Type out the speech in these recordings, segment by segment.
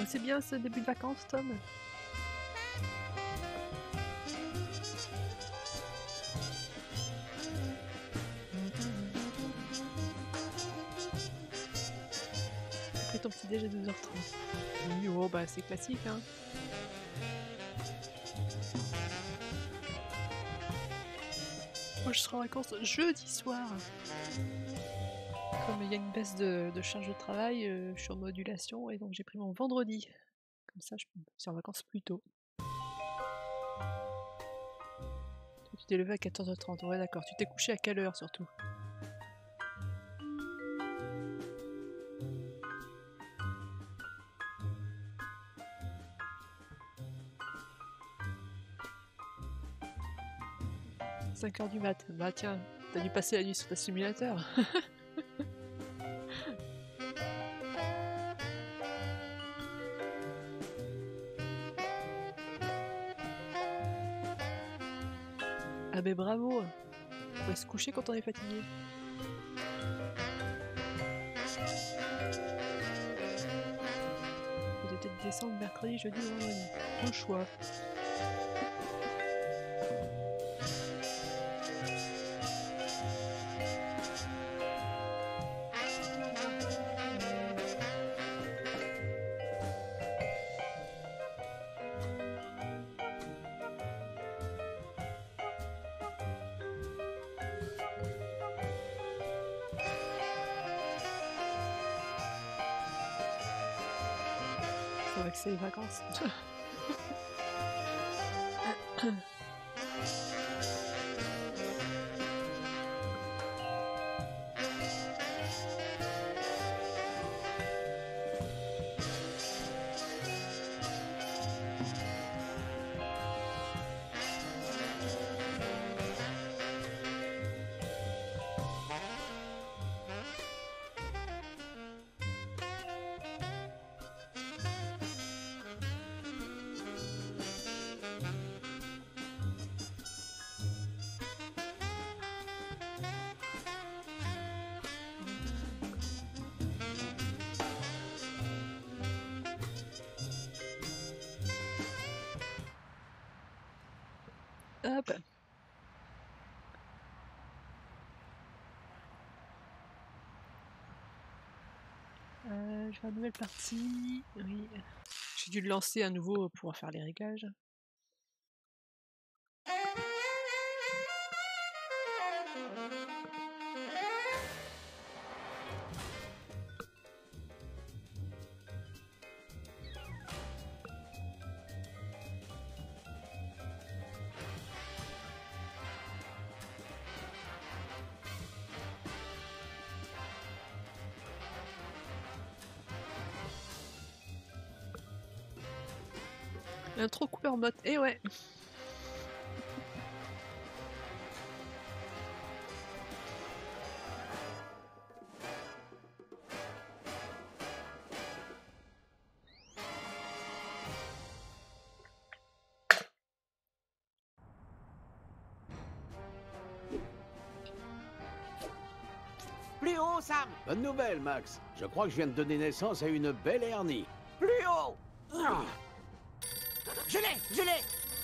C'est bien ce début de vacances, Tom? T'as pris ton petit déj à 12h30. Oui, oh bah c'est classique, hein. Moi je serai en vacances jeudi soir. Comme il y a une baisse de charge de travail, je suis en modulation et donc j'ai pris mon vendredi. Comme ça je suis en vacances plus tôt. Tu t'es levé à 14h30, ouais d'accord. Tu t'es couché à quelle heure surtout? « 5h du mat. Bah tiens, t'as dû passer la nuit sur ta simulateur. Ah ben bravo. Faut se coucher quand on est fatigué. Faut peut-être descendre mercredi, jeudi, vendredi. Au choix. Faut que c'est les vacances. Hop. Je vais à une nouvelle partie. Oui. J'ai dû le lancer à nouveau pour pouvoir faire les réglages. Intro coupé en mode. Eh ouais. Plus haut, Sam! Bonne nouvelle, Max. Je crois que je viens de donner naissance à une belle hernie. Plus haut! Je l'ai!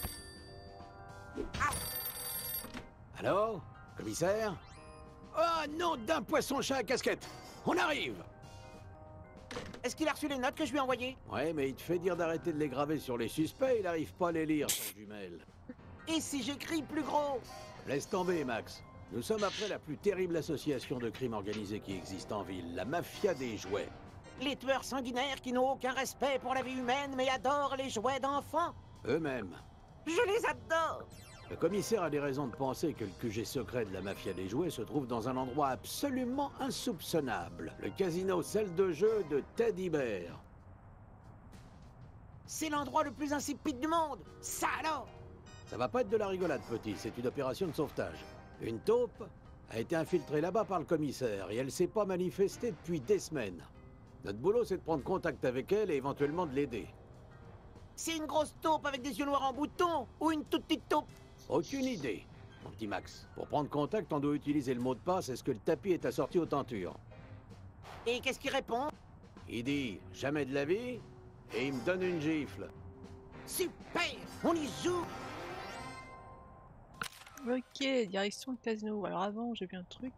Ah. Alors, commissaire? Oh non, d'un poisson-chat à casquette! On arrive! Est-ce qu'il a reçu les notes que je lui ai envoyées? Ouais, mais il te fait dire d'arrêter de les graver sur les suspects, il arrive pas à les lire, son jumelle. Et si j'écris plus gros? Laisse tomber, Max. Nous sommes après la plus terrible association de crime organisé qui existe en ville, la mafia des jouets. Les tueurs sanguinaires qui n'ont aucun respect pour la vie humaine mais adorent les jouets d'enfants? Eux-mêmes. Je les adore! Le commissaire a des raisons de penser que le QG secret de la mafia des jouets se trouve dans un endroit absolument insoupçonnable. Le casino salle de jeu de Teddy Bear. C'est l'endroit le plus insipide du monde! Ça alors! Ça va pas être de la rigolade, petit, c'est une opération de sauvetage. Une taupe a été infiltrée là-bas par le commissaire et elle s'est pas manifestée depuis des semaines. Notre boulot, c'est de prendre contact avec elle et éventuellement de l'aider. C'est une grosse taupe avec des yeux noirs en bouton ou une toute petite taupe? Aucune idée, mon petit Max. Pour prendre contact, on doit utiliser le mot de passe. Est-ce que le tapis est assorti aux tentures? Et qu'est-ce qu'il répond? Il dit « jamais de la vie » Et il me donne une gifle. Super! On y joue! Ok, direction le casino. Alors avant, j'ai vu un truc.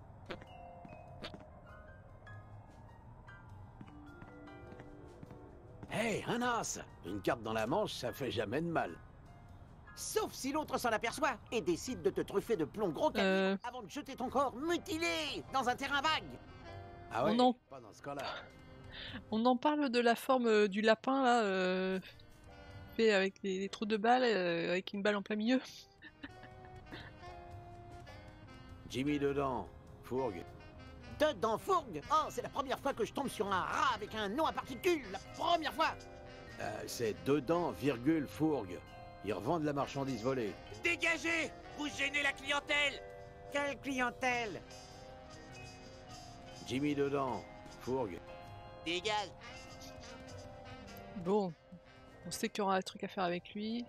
Hey, un as! Une carte dans la manche, ça fait jamais de mal. Sauf si l'autre s'en aperçoit et décide de te truffer de plomb gros calibre avant de jeter ton corps mutilé dans un terrain vague. Ah ouais? On en- Pas dans ce cas-là. On en parle de la forme du lapin là, fait avec les trous de balles, avec une balle en plein milieu. Jimmy dedans. Fourgue. Dedans fourgue! Oh, c'est la première fois que je tombe sur un rat avec un nom à particules! La première fois! C'est dedans, virgule, fourgue. Ils revendent la marchandise volée. Dégagez! Vous gênez la clientèle! Quelle clientèle! Jimmy dedans. Fourgue. Dégage! Bon, on sait qu'il y aura un truc à faire avec lui.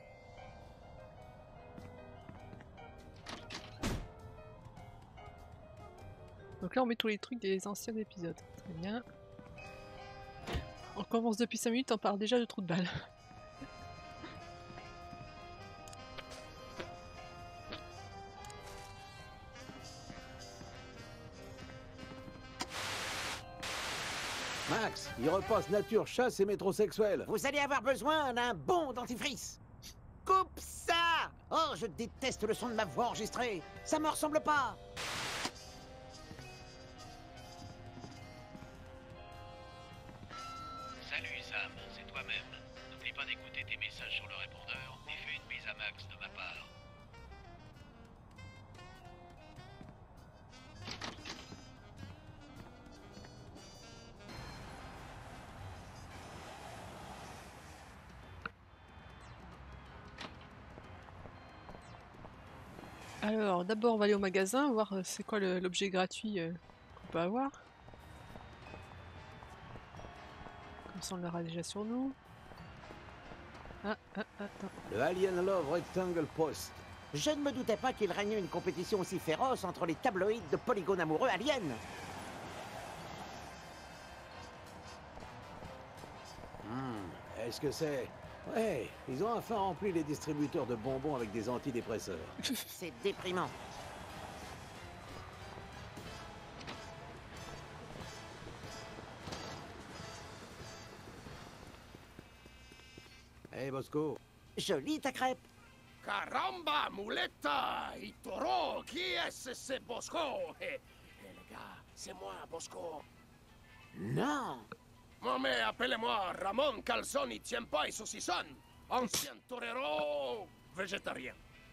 Donc là on met tous les trucs des anciens épisodes. Très bien. On commence depuis 5 minutes, on parle déjà de trous de balles. Max, il repasse nature, chasse et métrosexuel. Vous allez avoir besoin d'un bon dentifrice! Coupe ça! Oh, je déteste le son de ma voix enregistrée! Ça me ressemble pas! Salut Sam, c'est toi-même. N'oublie pas d'écouter tes messages sur le répondeur et fais une bise à Max de ma part. Alors d'abord on va aller au magasin, voir c'est quoi l'objet gratuit qu'on peut avoir. Comme ça on l'aura déjà sur nous. Attends. Le Alien Love Rectangle Post. Je ne me doutais pas qu'il régnait une compétition aussi féroce entre les tabloïds de polygones amoureux aliens! Est-ce que c'est... Ouais, ils ont enfin rempli les distributeurs de bonbons avec des antidépresseurs. C'est déprimant. Hey Bosco, Jolie ta crêpe! Caramba, muletta, y taureau, qui est-ce, c'est Bosco? Les gars, c'est moi, Bosco. Non! Bon, mais appelez-moi Ramon Calzoni Tiempa et Saucisson, ancien torero végétarien.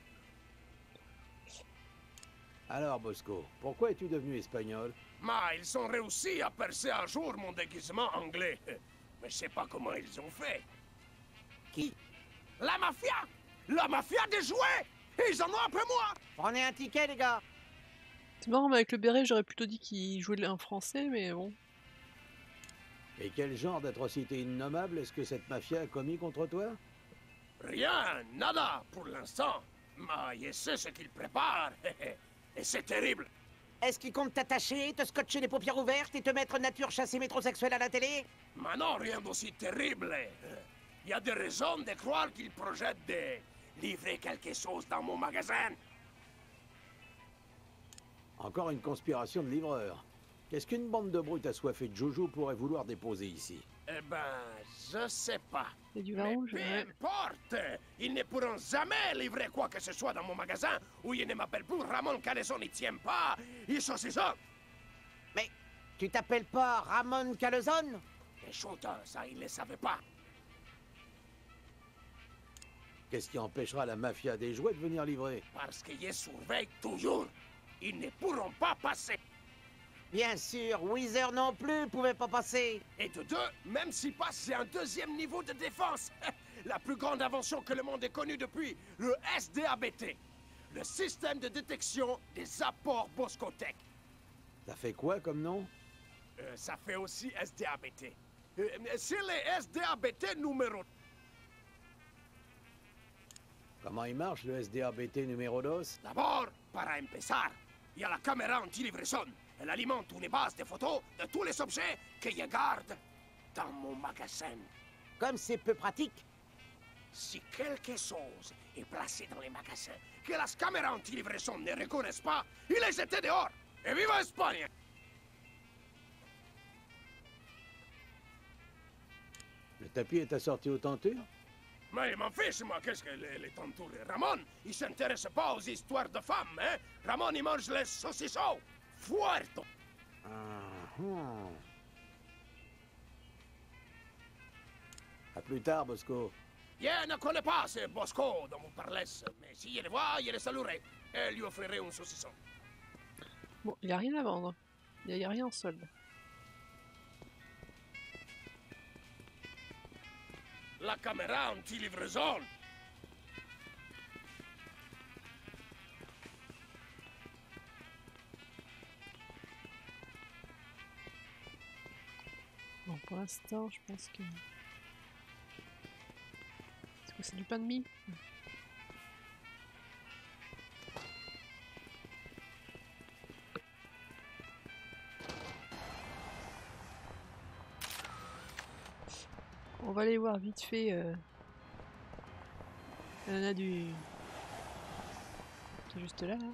alors Bosco, pourquoi es-tu devenu espagnol? Mais ils ont réussi à percer un jour mon déguisement anglais. Mais je sais pas comment ils ont fait. Qui? La mafia! La mafia des jouets! Ils en ont après moi! Prenez un ticket, les gars! C'est marrant, mais avec le béret j'aurais plutôt dit qu'il jouait en français, mais bon. Et quel genre d'atrocité innommable est-ce que cette mafia a commis contre toi? Rien, nada, pour l'instant. Mais je sais ce qu'ils préparent. Et c'est terrible. Est-ce qu'ils comptent t'attacher, te scotcher les paupières ouvertes et te mettre nature chassée métrosexuelle à la télé? Mais non, rien d'aussi terrible. Il y a des raisons de croire qu'ils projettent de livrer quelque chose dans mon magasin. Encore une conspiration de livreurs. Qu'est-ce qu'une bande de brutes assoiffées de joujou pourrait vouloir déposer ici? Eh ben, je sais pas. Il y a du vin Mais rouge, peu ouais. importe, ils ne pourront jamais livrer quoi que ce soit dans mon magasin où ils ne m'appellent plus Ramon Calzone, ils tiennent pas, ils sont ça. Mais tu t'appelles pas Ramon Calzone? Et chut, ça, ils ne savaient pas. Qu'est-ce qui empêchera la mafia des jouets de venir livrer? Parce qu'ils surveillent toujours. Ils ne pourront pas passer. Bien sûr, Weezer non plus pouvait pas passer. Et de deux, même s'ils passent, c'est un deuxième niveau de défense. La plus grande invention que le monde ait connue depuis le SDABT. Le système de détection des apports Boscotech. Ça fait quoi comme nom? Ça fait aussi SDABT. C'est les SDABT numéro... Comment il marche le SDABT numéro 2? D'abord, para empezar, il y a la caméra anti-livraison. Elle alimente une base de photos de tous les objets que je garde dans mon magasin. Comme c'est peu pratique. Si quelque chose est placé dans les magasins que las caméras anti-livraison ne reconnaissent pas, il est jeté dehors. Et viva Espagne! Le tapis est assorti aux tentures? Mais il m'en fiche, moi, qu'est-ce que les tentures? Ramon, il s'intéresse pas aux histoires de femmes, hein? Ramon, il mange les saucissons! Fuerto! À plus tard, Bosco. Je ne connais pas ce Bosco dont vous parlez, mais si je le vois, je le saluerai et lui offrirai un saucisson. Bon, il a rien à vendre. Il y a rien en solde. La caméra anti-livraison! Bon, pour l'instant, je pense que... Est-ce que c'est du pain de mie? On va aller voir vite fait. Il y en a du... C'est juste là, hein.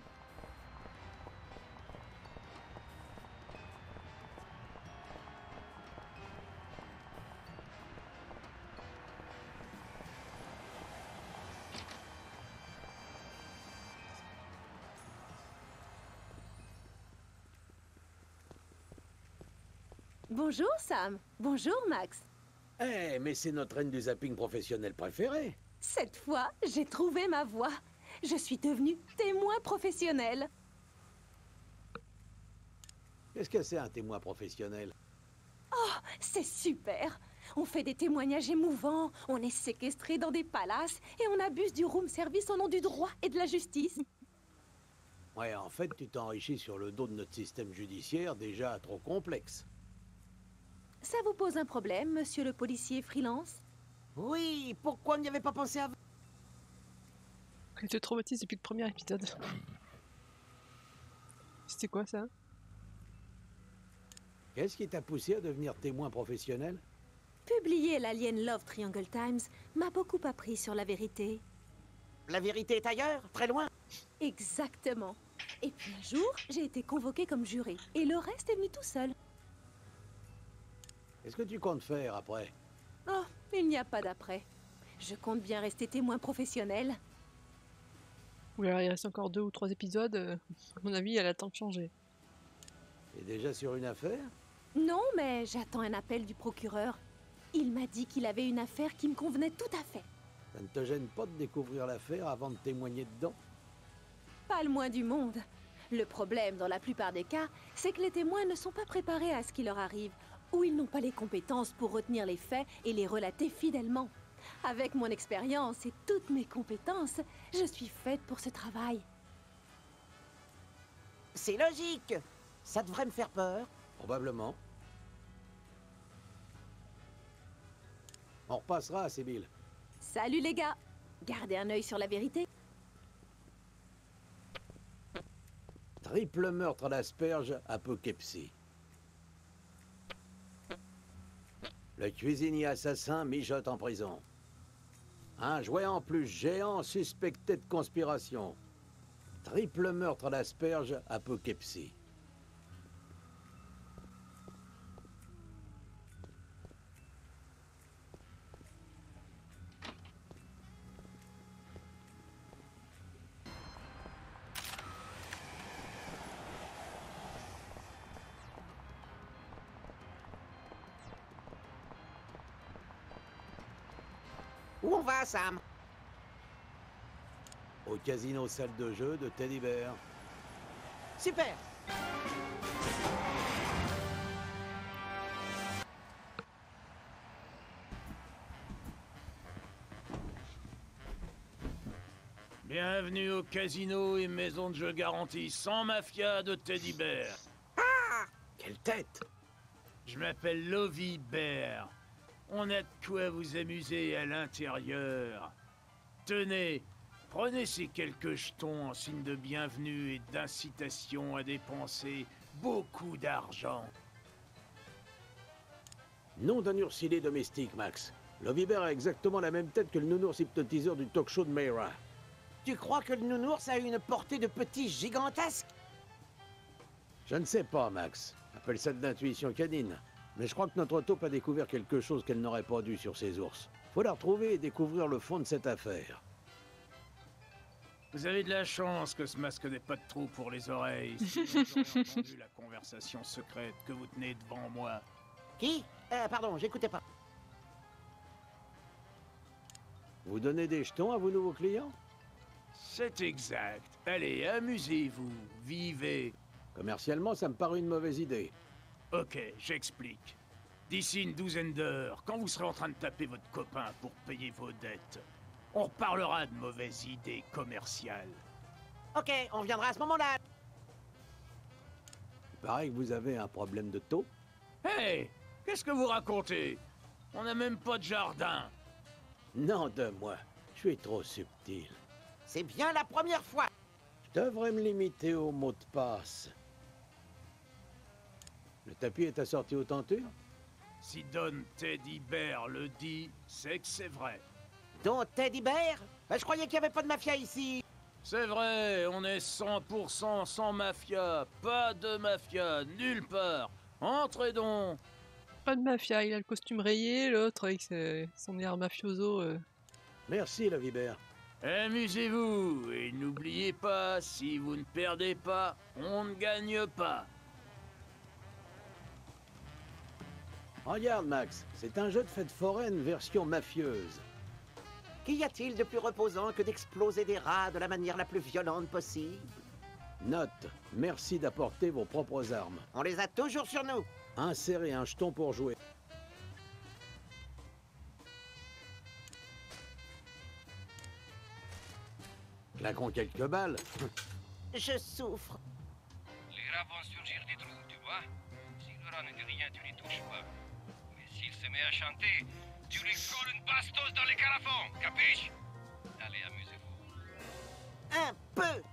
Bonjour Sam, bonjour Max. Eh, mais c'est notre reine du zapping professionnel préférée. Cette fois, j'ai trouvé ma voie. Je suis devenue témoin professionnel. Qu'est-ce que c'est un témoin professionnel? Oh, c'est super. On fait des témoignages émouvants, on est séquestré dans des palaces et on abuse du room service au nom du droit et de la justice. Ouais, en fait, tu t'enrichis sur le dos de notre système judiciaire déjà trop complexe. Ça vous pose un problème, monsieur le policier freelance? Oui, pourquoi on n'y avait pas pensé avant? Il te traumatise depuis le premier épisode. C'était quoi ça? Qu'est-ce qui t'a poussé à devenir témoin professionnel? Publier l'Alien Love Triangle Times m'a beaucoup appris sur la vérité. La vérité est ailleurs, très loin. Exactement. Et puis un jour, j'ai été convoquée comme juré. Et le reste est venu tout seul. Qu'est-ce que tu comptes faire après? Oh, il n'y a pas d'après. Je compte bien rester témoin professionnel. Ou alors il reste encore 2 ou 3 épisodes. À mon avis, elle a le temps de changer. T'es déjà sur une affaire? Non, mais j'attends un appel du procureur. Il m'a dit qu'il avait une affaire qui me convenait tout à fait. Ça ne te gêne pas de découvrir l'affaire avant de témoigner dedans? Pas le moins du monde. Le problème, dans la plupart des cas, c'est que les témoins ne sont pas préparés à ce qui leur arrive, ou ils n'ont pas les compétences pour retenir les faits et les relater fidèlement. Avec mon expérience et toutes mes compétences, je suis faite pour ce travail. C'est logique. Ça devrait me faire peur. Probablement. On repassera, Sibylle. Salut les gars. Gardez un œil sur la vérité. Triple meurtre à l'asperge à Poughkeepsie. Le cuisinier assassin mijote en prison. Un jouet en plus géant suspecté de conspiration. Triple meurtre à l'asperge à Poughkeepsie. Où on va, Sam? Au casino salle de jeu de Teddy Bear. Super. Bienvenue au casino et maison de jeu garantie sans mafia de Teddy Bear. Quelle tête! Je m'appelle Lovie Bear. On a de quoi vous amuser à l'intérieur. Tenez, prenez ces quelques jetons en signe de bienvenue et d'incitation à dépenser beaucoup d'argent. Nom d'un ursilé domestique, Max. Lovibert a exactement la même tête que le nounours hypnotiseur du talk-show de Mayra. Tu crois que le nounours a une portée de petit gigantesque? Je ne sais pas, Max. Appelle ça de l'intuition canine. Mais je crois que notre taupe a découvert quelque chose qu'elle n'aurait pas dû sur ces ours. Faut la retrouver et découvrir le fond de cette affaire. Vous avez de la chance que ce masque n'ait pas de trou pour les oreilles. Sinon, j'aurais entendu la conversation secrète que vous tenez devant moi. Qui? Pardon, j'écoutais pas. Vous donnez des jetons à vos nouveaux clients? C'est exact. Allez, amusez-vous, vivez. Commercialement, ça me paraît une mauvaise idée. Ok, j'explique. D'ici une douzaine d'heures, quand vous serez en train de taper votre copain pour payer vos dettes, on reparlera de mauvaises idées commerciales. Ok, on viendra à ce moment-là. Il paraît que vous avez un problème de taux. Hey, qu'est-ce que vous racontez? On n'a même pas de jardin. Non de moi, je suis trop subtil. C'est bien la première fois. Je devrais me limiter au mot de passe. Le tapis est assorti aux tentures? Si Don Teddy Bear le dit, c'est que c'est vrai. Don Teddy Bear? Je croyais qu'il n'y avait pas de mafia ici. C'est vrai, on est 100% sans mafia. Pas de mafia, nulle part. Entrez donc. Pas de mafia, il a le costume rayé, l'autre avec son air mafioso. Merci, Lovibert. Amusez-vous, et n'oubliez pas, si vous ne perdez pas, on ne gagne pas. Regarde, Max, c'est un jeu de fête foraine version mafieuse. Qu'y a-t-il de plus reposant que d'exploser des rats de la manière la plus violente possible? Note, merci d'apporter vos propres armes. On les a toujours sur nous. Insérez un jeton pour jouer. Claquons quelques balles. Je souffre. Les rats vont surgir des trous, tu vois. Si le rat ne dit rien, tu les touches pas. Mais s'il se met à chanter, tu lui colles une bastos dans les carafons, capiche? Allez, amusez-vous. Un peu.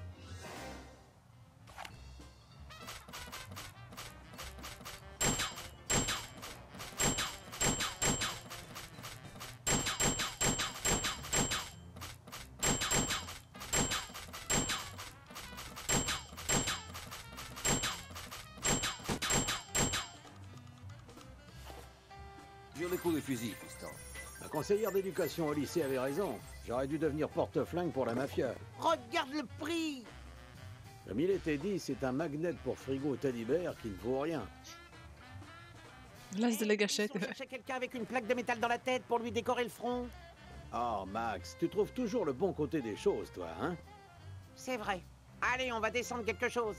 Tire les coups de fusil, fiston. La conseillère d'éducation au lycée avait raison. J'aurais dû devenir porte-flingue pour la mafia. Regarde le prix. Comme il était dit, c'est un magnet pour frigo Teddy Bear qui ne vaut rien. L'as de la gâchette. On cherchait quelqu'un avec une plaque de métal dans la tête pour lui décorer le front. Oh, Max, tu trouves toujours le bon côté des choses, toi, hein? C'est vrai. Allez, on va descendre quelque chose.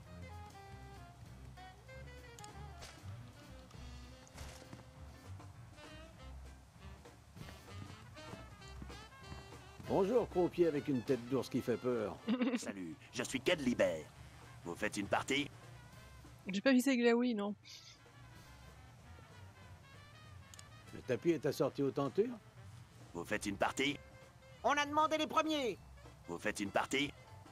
Bonjour, croupier avec une tête d'ours qui fait peur. Salut, je suis Kedley Bear. Vous faites une partie? J'ai pas visé Glaoui, non. Le tapis est assorti aux tentures? Vous faites une partie? On a demandé les premiers. Vous faites une partie?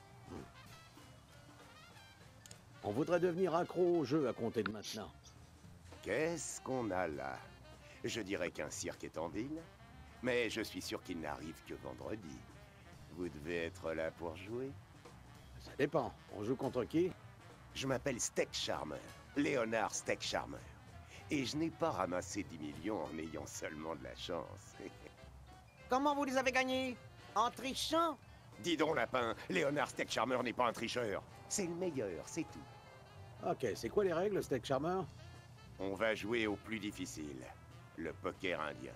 On voudrait devenir accro au jeu à compter de maintenant. Qu'est-ce qu'on a là? Je dirais qu'un cirque est en ville, mais je suis sûr qu'il n'arrive que vendredi. Vous devez être là pour jouer? Ça dépend. On joue contre qui? Je m'appelle Steak Charmer, Léonard Steak Charmer. Et je n'ai pas ramassé 10 millions en ayant seulement de la chance. Comment vous les avez gagnés? En trichant? Dis donc, lapin, Léonard Steak Charmer n'est pas un tricheur. C'est le meilleur, c'est tout. Ok, c'est quoi les règles, Steak Charmer? On va jouer au plus difficile, le poker indien.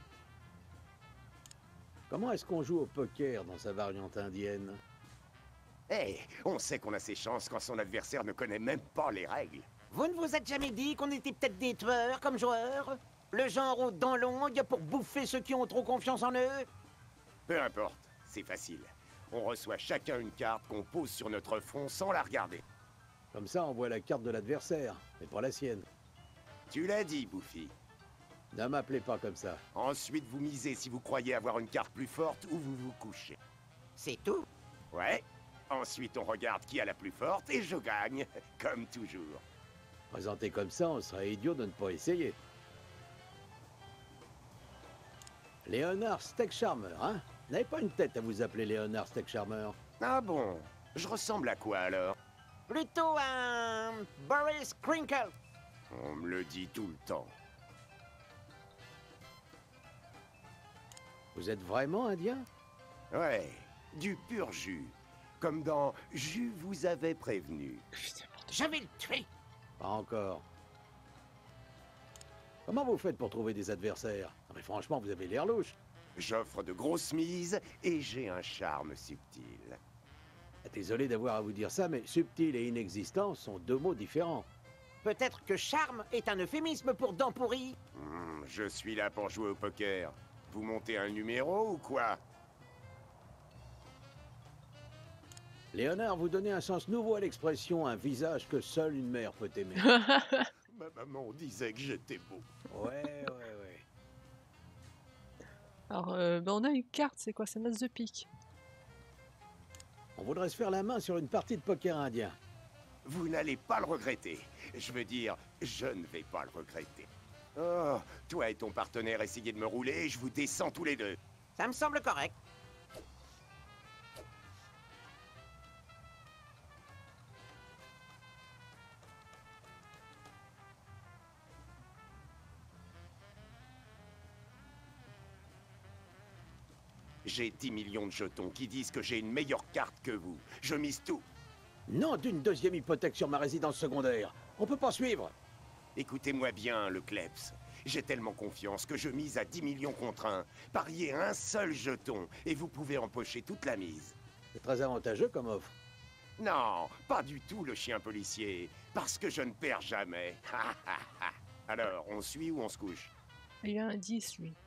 Comment est-ce qu'on joue au poker dans sa variante indienne? Eh, on sait qu'on a ses chances quand son adversaire ne connaît même pas les règles. Vous ne vous êtes jamais dit qu'on était peut-être des tueurs comme joueurs? Le genre aux dents longues pour bouffer ceux qui ont trop confiance en eux? Peu importe, c'est facile. On reçoit chacun une carte qu'on pose sur notre front sans la regarder. Comme ça, on voit la carte de l'adversaire, mais pas la sienne. Tu l'as dit, Bouffi. Ne m'appelez pas comme ça. Ensuite, vous misez si vous croyez avoir une carte plus forte ou vous vous couchez. C'est tout? Ouais. Ensuite, on regarde qui a la plus forte et je gagne, comme toujours. Présenté comme ça, on serait idiot de ne pas essayer. Léonard Steak Charmer, hein? Vous n'avez pas une tête à vous appeler Léonard Steak Charmer. Ah bon? Je ressemble à quoi alors? Plutôt un Boris Crinkle. On me le dit tout le temps. Vous êtes vraiment indien? Ouais, du pur jus. Comme dans Je vous avais prévenu. Je vais le tuer. Pas encore. Comment vous faites pour trouver des adversaires? Non, mais franchement, vous avez l'air louche. J'offre de grosses mises et j'ai un charme subtil. Désolé d'avoir à vous dire ça, mais subtil et inexistant sont deux mots différents. Peut-être que charme est un euphémisme pour dents pourries. Je suis là pour jouer au poker. Vous montez un numéro ou quoi? Léonard, vous donnez un sens nouveau à l'expression « un visage que seule une mère peut aimer ». Ma maman disait que j'étais beau. Ouais. Alors, bah, on a une carte, c'est quoi? C'est As de pique. On voudrait se faire la main sur une partie de poker indien. Vous n'allez pas le regretter. Je veux dire, je ne vais pas le regretter. Oh, toi et ton partenaire essayez de me rouler et je vous descends tous les deux. Ça me semble correct. J'ai 10 millions de jetons qui disent que j'ai une meilleure carte que vous. Je mise tout. Non d'une deuxième hypothèque sur ma résidence secondaire. On peut pas suivre. Écoutez-moi bien, le Kleps. J'ai tellement confiance que je mise à 10 millions contre 1. Pariez un seul jeton et vous pouvez empocher toute la mise. C'est très avantageux comme offre. Non, pas du tout le chien policier. Parce que je ne perds jamais. Alors, on suit ou on se couche? Il a un 10, lui.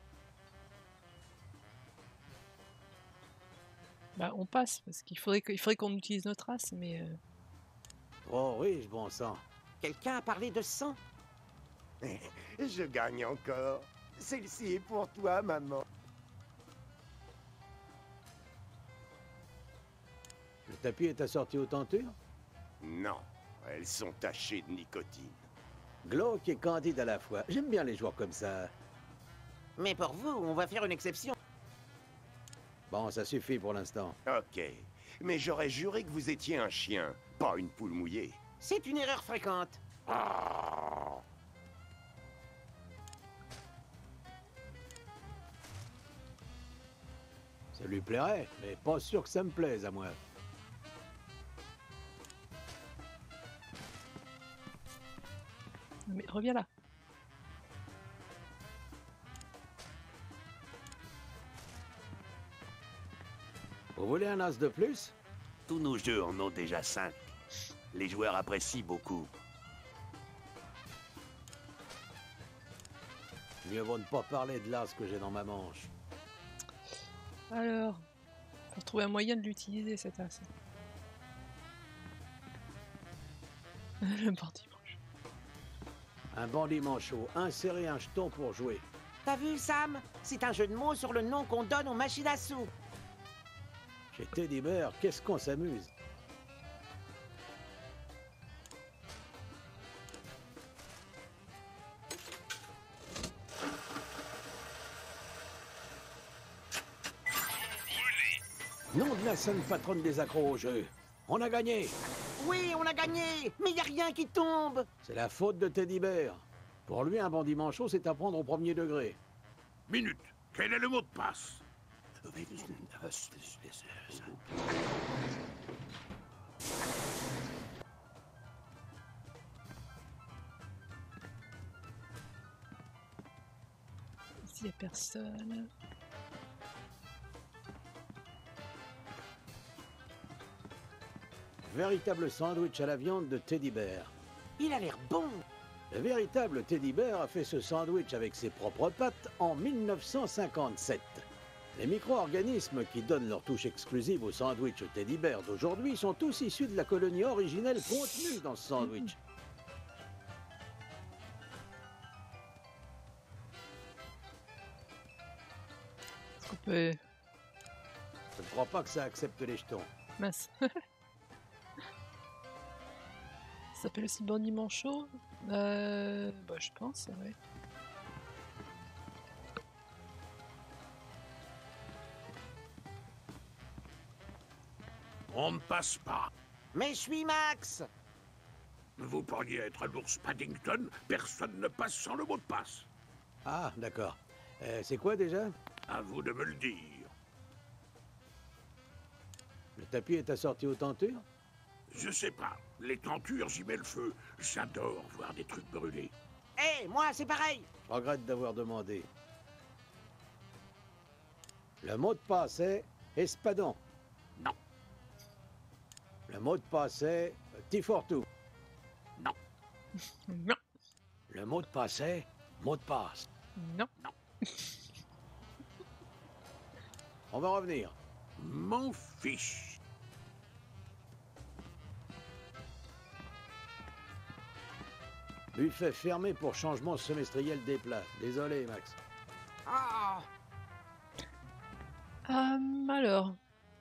Bah, on passe, parce qu'il faudrait qu'on utilise notre race, mais... Oh riche, bon sang. Quelqu'un a parlé de sang? Je gagne encore. Celle-ci est pour toi, maman. Le tapis est assorti aux tentures? Non, elles sont tachées de nicotine. Glauque et candide à la fois. J'aime bien les joueurs comme ça. Mais pour vous, on va faire une exception. Bon, ça suffit pour l'instant. Ok, mais j'aurais juré que vous étiez un chien, pas une poule mouillée. C'est une erreur fréquente. Ah. Ça lui plairait, mais pas sûr que ça me plaise à moi. Mais reviens là. Vous voulez un as de plus? Tous nos jeux en ont déjà 5. Les joueurs apprécient beaucoup. Mieux vaut ne pas parler de l'as que j'ai dans ma manche. Alors, faut trouver un moyen de l'utiliser, cet as. Le bandit manchot. Un bandit manchot, insérer un jeton pour jouer. T'as vu, Sam? C'est un jeu de mots sur le nom qu'on donne aux machines à sous. Chez Teddy Bear, qu'est-ce qu'on s'amuse? Nom de la sainte patronne des accros au jeu. On a gagné. Oui, on a gagné, mais y a rien qui tombe. C'est la faute de Teddy Bear. Pour lui, un bandit manchot, c'est à prendre au premier degré. Minute. Quel est le mot de passe? Ici, y a personne. Véritable sandwich à la viande de Teddy Bear. Il a l'air bon. Le véritable Teddy Bear a fait ce sandwich avec ses propres pattes en 1957. Les micro-organismes qui donnent leur touche exclusive au sandwich Teddy Bear d'aujourd'hui sont tous issus de la colonie originelle contenue dans ce sandwich. Est-ce qu'on peut... Je ne crois pas que ça accepte les jetons. Mince. Ça s'appelle aussi bandit manchot. Bah, je pense, ouais. On ne passe pas. Mais je suis Max. Vous pourriez être l'ours Paddington, personne ne passe sans le mot de passe. Ah, d'accord. C'est quoi déjà? À vous de me le dire. Le tapis est assorti aux tentures? Je sais pas. Les tentures, j'y mets le feu. J'adore voir des trucs brûlés. Hé, moi, c'est pareil. Je regrette d'avoir demandé. Le mot de passe est Espadon. Non. Le mot de passe est Tifortou. Non. Non. Le mot de passe est mot de passe. Non. Non. On va revenir. M'en fiche. Buffet fermé pour changement semestriel des plats. Désolé, Max. Ah. Alors.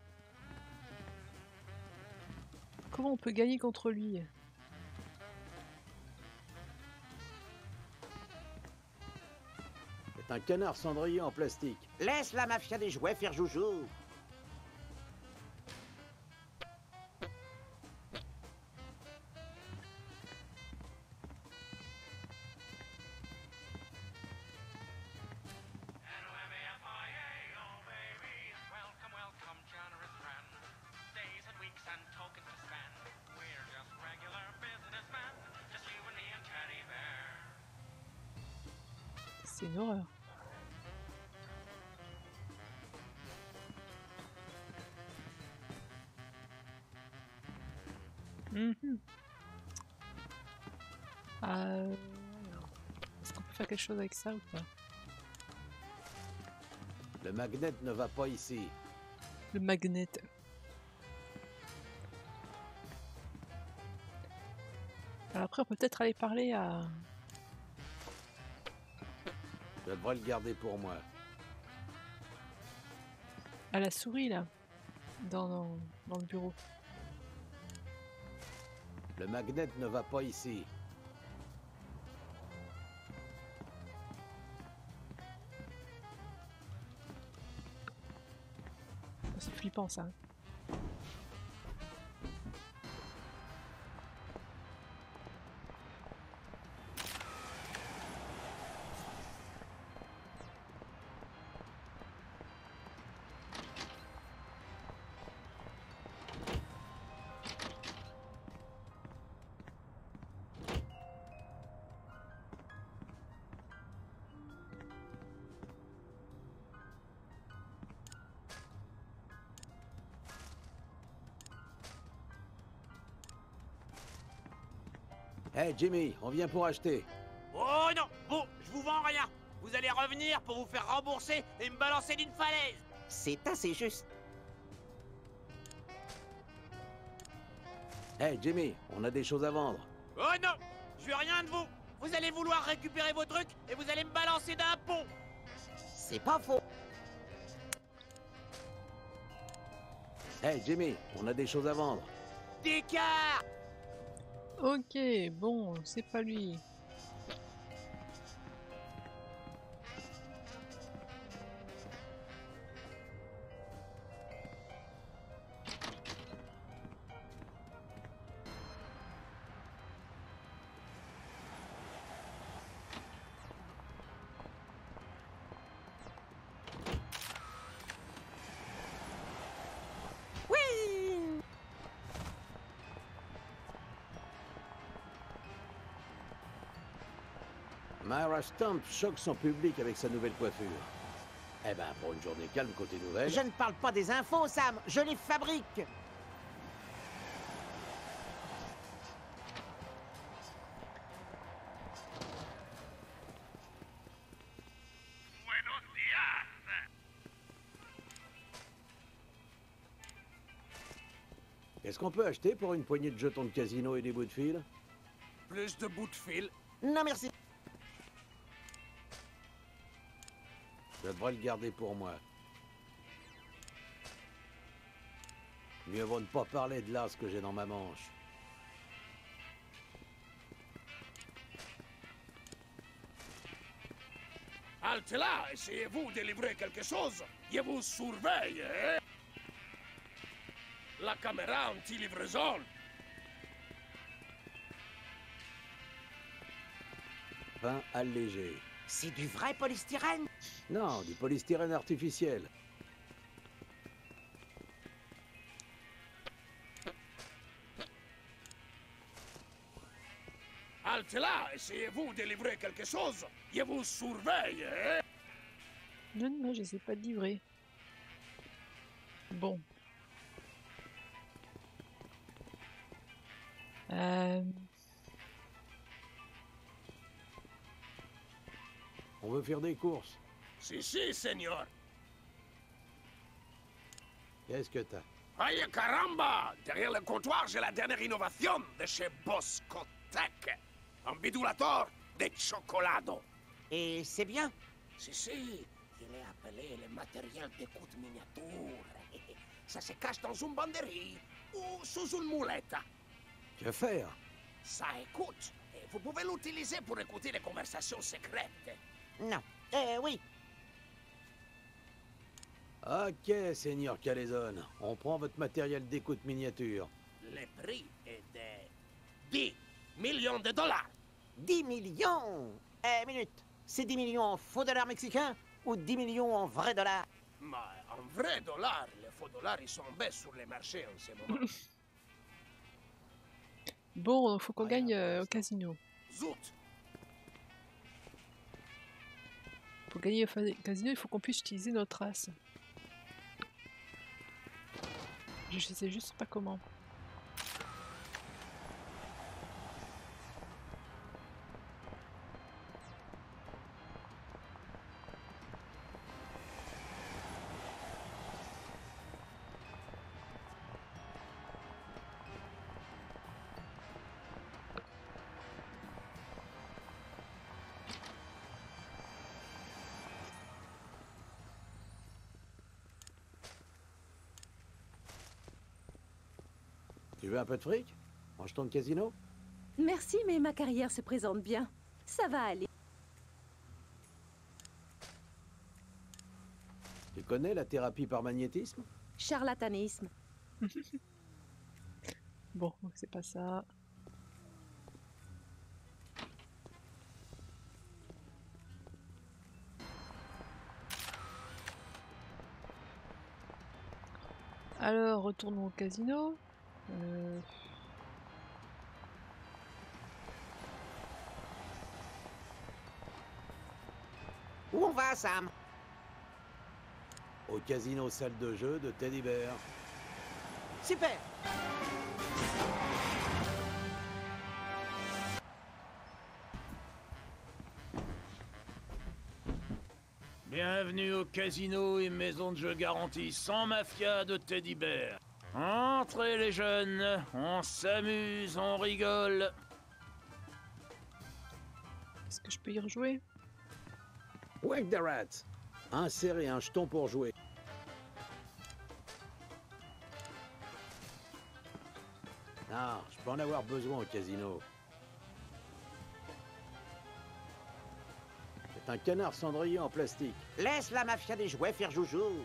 Comment on peut gagner contre lui? C'est un canard cendrier en plastique. Laisse la mafia des jouets faire joujou. C'est une horreur. Alors, est-ce qu'on peut faire quelque chose avec ça ou pas? Le magnet ne va pas ici. Le magnet. Alors après, on peut peut-être aller parler à... Je devrais le garder pour moi. à la souris là, dans le bureau. Le magnet ne va pas ici. C'est flippant ça. Hey Jimmy, on vient pour acheter. Oh non! Bon, je vous vends rien! Vous allez revenir pour vous faire rembourser et me balancer d'une falaise! C'est assez juste. Hey Jimmy, on a des choses à vendre. Oh non! Je veux rien de vous! Vous allez vouloir récupérer vos trucs et vous allez me balancer d'un pont! C'est pas faux. Hey Jimmy, on a des choses à vendre. D'écart! Ok, bon, c'est pas lui. Myra Stump choque son public avec sa nouvelle coiffure. Eh ben, pour une journée calme côté nouvelle... Je ne parle pas des infos, Sam. Je les fabrique. Qu'est-ce qu'on peut acheter pour une poignée de jetons de casino et des bouts de fil? Plus de bouts de fil. Non, merci. Je devrais le garder pour moi. Mieux vaut ne pas parler de l'as que j'ai dans ma manche. Halte là, essayez-vous de livrer quelque chose. Je vous surveille, hein? la caméra anti-livraison. Pain allégé. C'est du vrai polystyrène? Non, du polystyrène artificiel. Halte là, essayez-vous de livrer quelque chose. Je vous surveille, hein? Non, non, je sais pas de livrer. Bon. On veut faire des courses. Si, si, seigneur. Qu'est-ce que t'as? Aïe, caramba! Derrière le comptoir, j'ai la dernière innovation de chez Boscotec. Un bidulator de chocolado. Et c'est bien? Si, si. Il est appelé le matériel d'écoute miniature. Ça se cache dans une banderie ou sous une moulette. Que faire? Ça écoute. Et vous pouvez l'utiliser pour écouter les conversations secrètes. Non. Oui. Ok, Seigneur Calezone. On prend votre matériel d'écoute miniature. Le prix est de 10 millions de dollars. 10 millions? Minute. C'est 10 millions en faux dollars mexicains ou 10 millions en vrais dollars? Mais en vrai dollar, les faux dollars, ils sont en baisse sur les marchés en ce moment. Bon, faut qu'on gagne au casino. Zout! Pour gagner au casino, il faut qu'on puisse utiliser notre race. Je sais juste pas comment. Tu veux un peu de fric? Mange ton casino? Merci, mais ma carrière se présente bien. Ça va aller. Tu connais la thérapie par magnétisme? Charlatanisme. Bon, donc c'est pas ça. Alors, retournons au casino. Où on va, Sam? Au casino salle de jeu de Teddy Bear. Super! Bienvenue au casino et maison de jeu garantie sans mafia de Teddy Bear. Entrez les jeunes, on s'amuse, on rigole. Est-ce que je peux y rejouer? Wake the rats! Insérez un jeton pour jouer. Non, je peux en avoir besoin au casino. C'est un canard cendrier en plastique. Laisse la mafia des jouets faire joujou.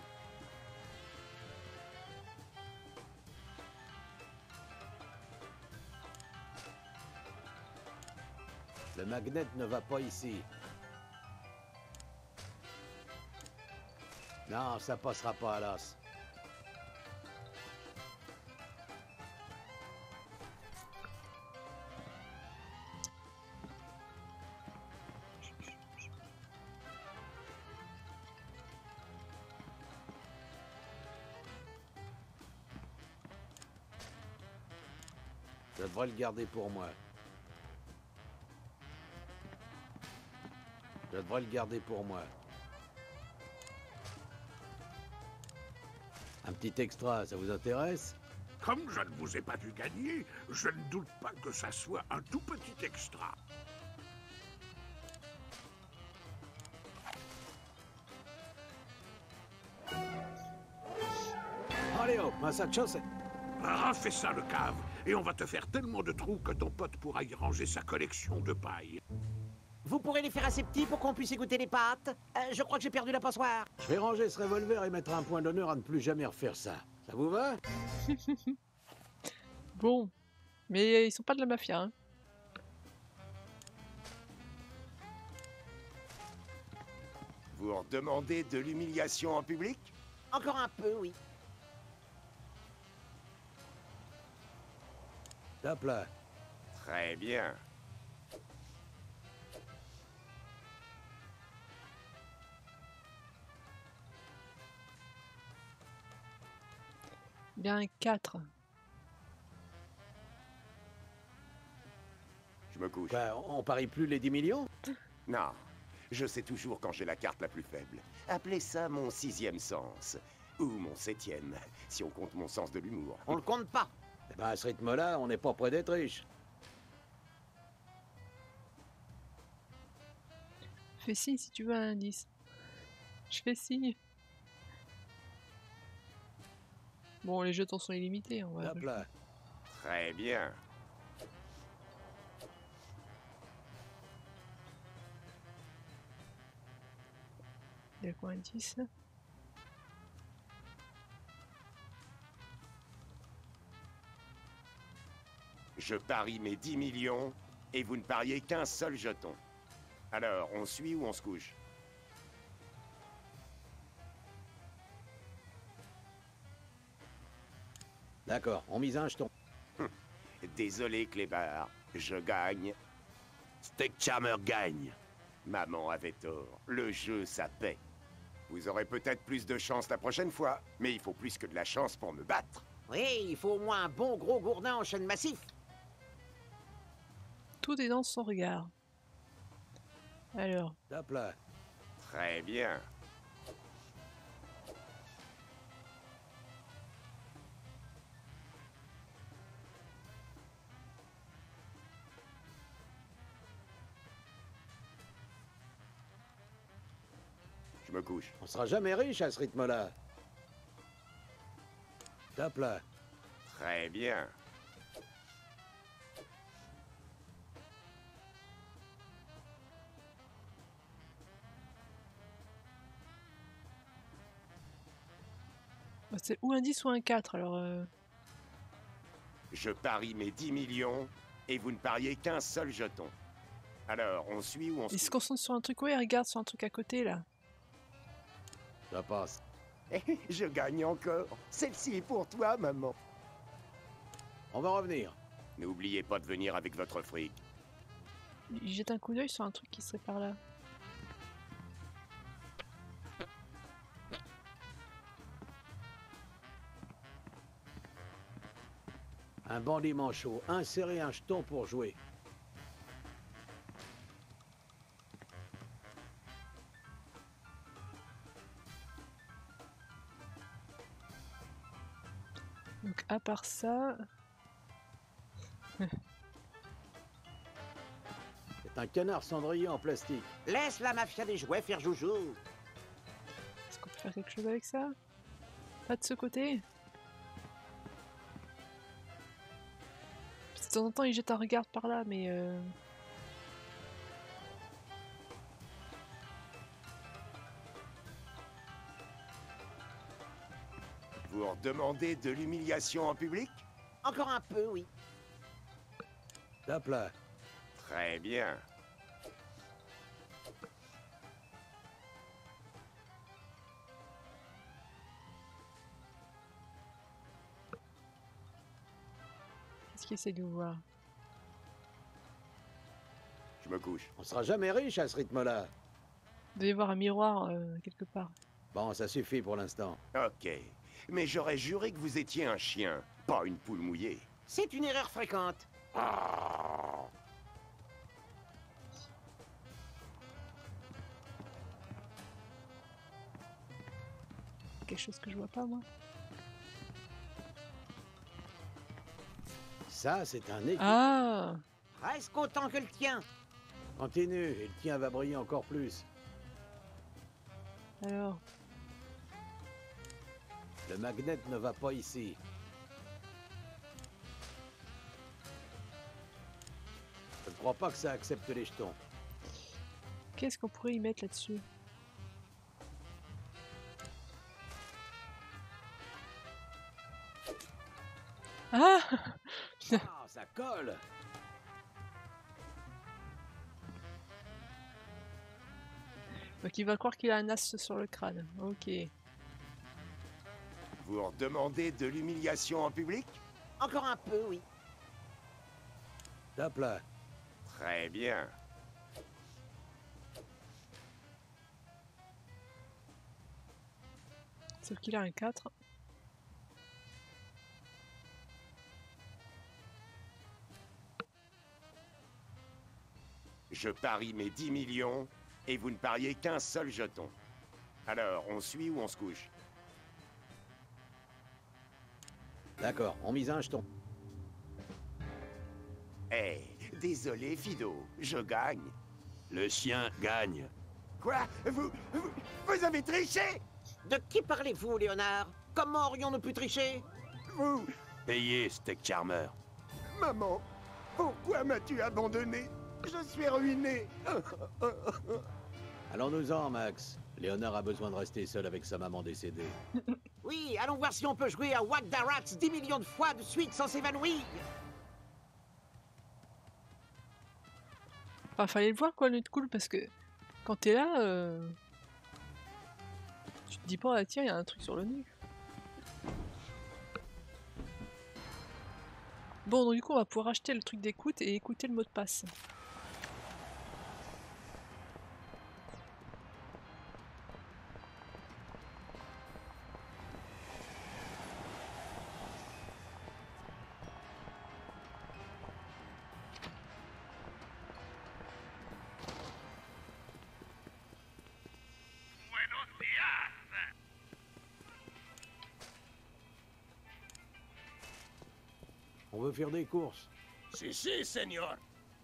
Le magnet ne va pas ici. Non, ça passera pas à l'as. Je devrais le garder pour moi. Je devrais le garder pour moi. Un petit extra, ça vous intéresse? Comme je ne vous ai pas vu gagner, je ne doute pas que ça soit un tout petit extra. Allez hop, Massachusetts. Refais ça, le cave, et on va te faire tellement de trous que ton pote pourra y ranger sa collection de paille. Vous pourrez les faire assez petits pour qu'on puisse écouter les pattes? Je crois que j'ai perdu la passoire. Je vais ranger ce revolver et mettre un point d'honneur à ne plus jamais refaire ça. Ça vous va? Bon, mais ils sont pas de la mafia, hein. Vous redemandez de l'humiliation en public? Encore un peu, oui. Tape là. Très bien. Bien 4. Je me couche. Quoi, on parie plus les 10 millions? Non, je sais toujours quand j'ai la carte la plus faible. Appelez ça mon 6e sens. Ou mon 7e, si on compte mon sens de l'humour. On le compte pas. Eh ben, à ce rythme-là, on n'est pas près d'être riche. Fais signe si tu veux un indice. Je fais signe. Bon, les jetons sont illimités, on va... Tape là. Très bien. Il y a quoi, un 10 là? Je parie mes 10 millions et vous ne pariez qu'un seul jeton. Alors, on suit ou on se couche? D'accord, on mise un jeton. Désolé, Clébard, je gagne. Steakchammer gagne. Maman avait tort. Le jeu, ça paie. Vous aurez peut-être plus de chance la prochaine fois, mais il faut plus que de la chance pour me battre. Oui, il faut au moins un bon gros gourdin en chêne massif. Tout est dans son regard. Alors, Tape là. Très bien. Je me couche. On sera jamais riche à ce rythme-là. Tape là. Très bien. c'est ou un 10 ou un 4, alors... Je parie mes 10 millions et vous ne pariez qu'un seul jeton. Alors, on suit ou on Il se se concentre sur un truc, ouais, il regarde sur un truc à côté, là. Ça passe. Je gagne encore. Celle-ci est pour toi, maman. On va revenir. N'oubliez pas de venir avec votre fric. Il jette un coup d'œil sur un truc qui serait par là. Un bandit manchot. Insérez un jeton pour jouer. Donc à part ça... C'est un canard cendrier en plastique. Laisse la mafia des jouets faire joujou. Est-ce qu'on peut faire quelque chose avec ça? Pas de ce côté? De temps en temps il jette un regard par là, mais... Vous redemandez de l'humiliation en public? Encore un peu, oui. Tape là. Très bien. Qu'est-ce qu'il essaie de voir? Je me couche. On sera jamais riche à ce rythme-là. Il doit y avoir un miroir quelque part. Bon, ça suffit pour l'instant. Ok. Mais j'aurais juré que vous étiez un chien, pas une poule mouillée. C'est une erreur fréquente. Ah. Quelque chose que je vois pas, moi. Ça, c'est un écu. Ah! Presque autant que le tien. Continue, et le tien va briller encore plus. Alors? Le magnet ne va pas ici. Je ne crois pas que ça accepte les jetons. Qu'est-ce qu'on pourrait y mettre là-dessus? Ah Ah, ça colle. Donc il va croire qu'il a un as sur le crâne. Ok. Vous redemandez de l'humiliation en public? Encore un peu, oui. Tape là. Très bien. Sauf qu'il a un 4. Je parie mes 10 millions et vous ne pariez qu'un seul jeton. Alors, on suit ou on se couche? D'accord, on mise un jeton. Eh, désolé Fido, je gagne. Le sien gagne. Quoi? Vous avez triché? De qui parlez-vous, Léonard? Comment aurions-nous pu tricher? Vous... Payé, Steak Charmer. Maman, pourquoi m'as-tu abandonné? Je suis ruiné. Allons-nous-en, Max. Léonard a besoin de rester seul avec sa maman décédée. Oui, allons voir si on peut jouer à Whack the Rats 10 millions de fois de suite sans s'évanouir. Enfin, fallait le voir quoi, le cool, parce que quand t'es là, tu te dis pas, ah, tiens, il y a un truc sur le nez. Bon, donc du coup, on va pouvoir acheter le truc d'écoute et écouter le mot de passe. On veut faire des courses. Si, si, señor.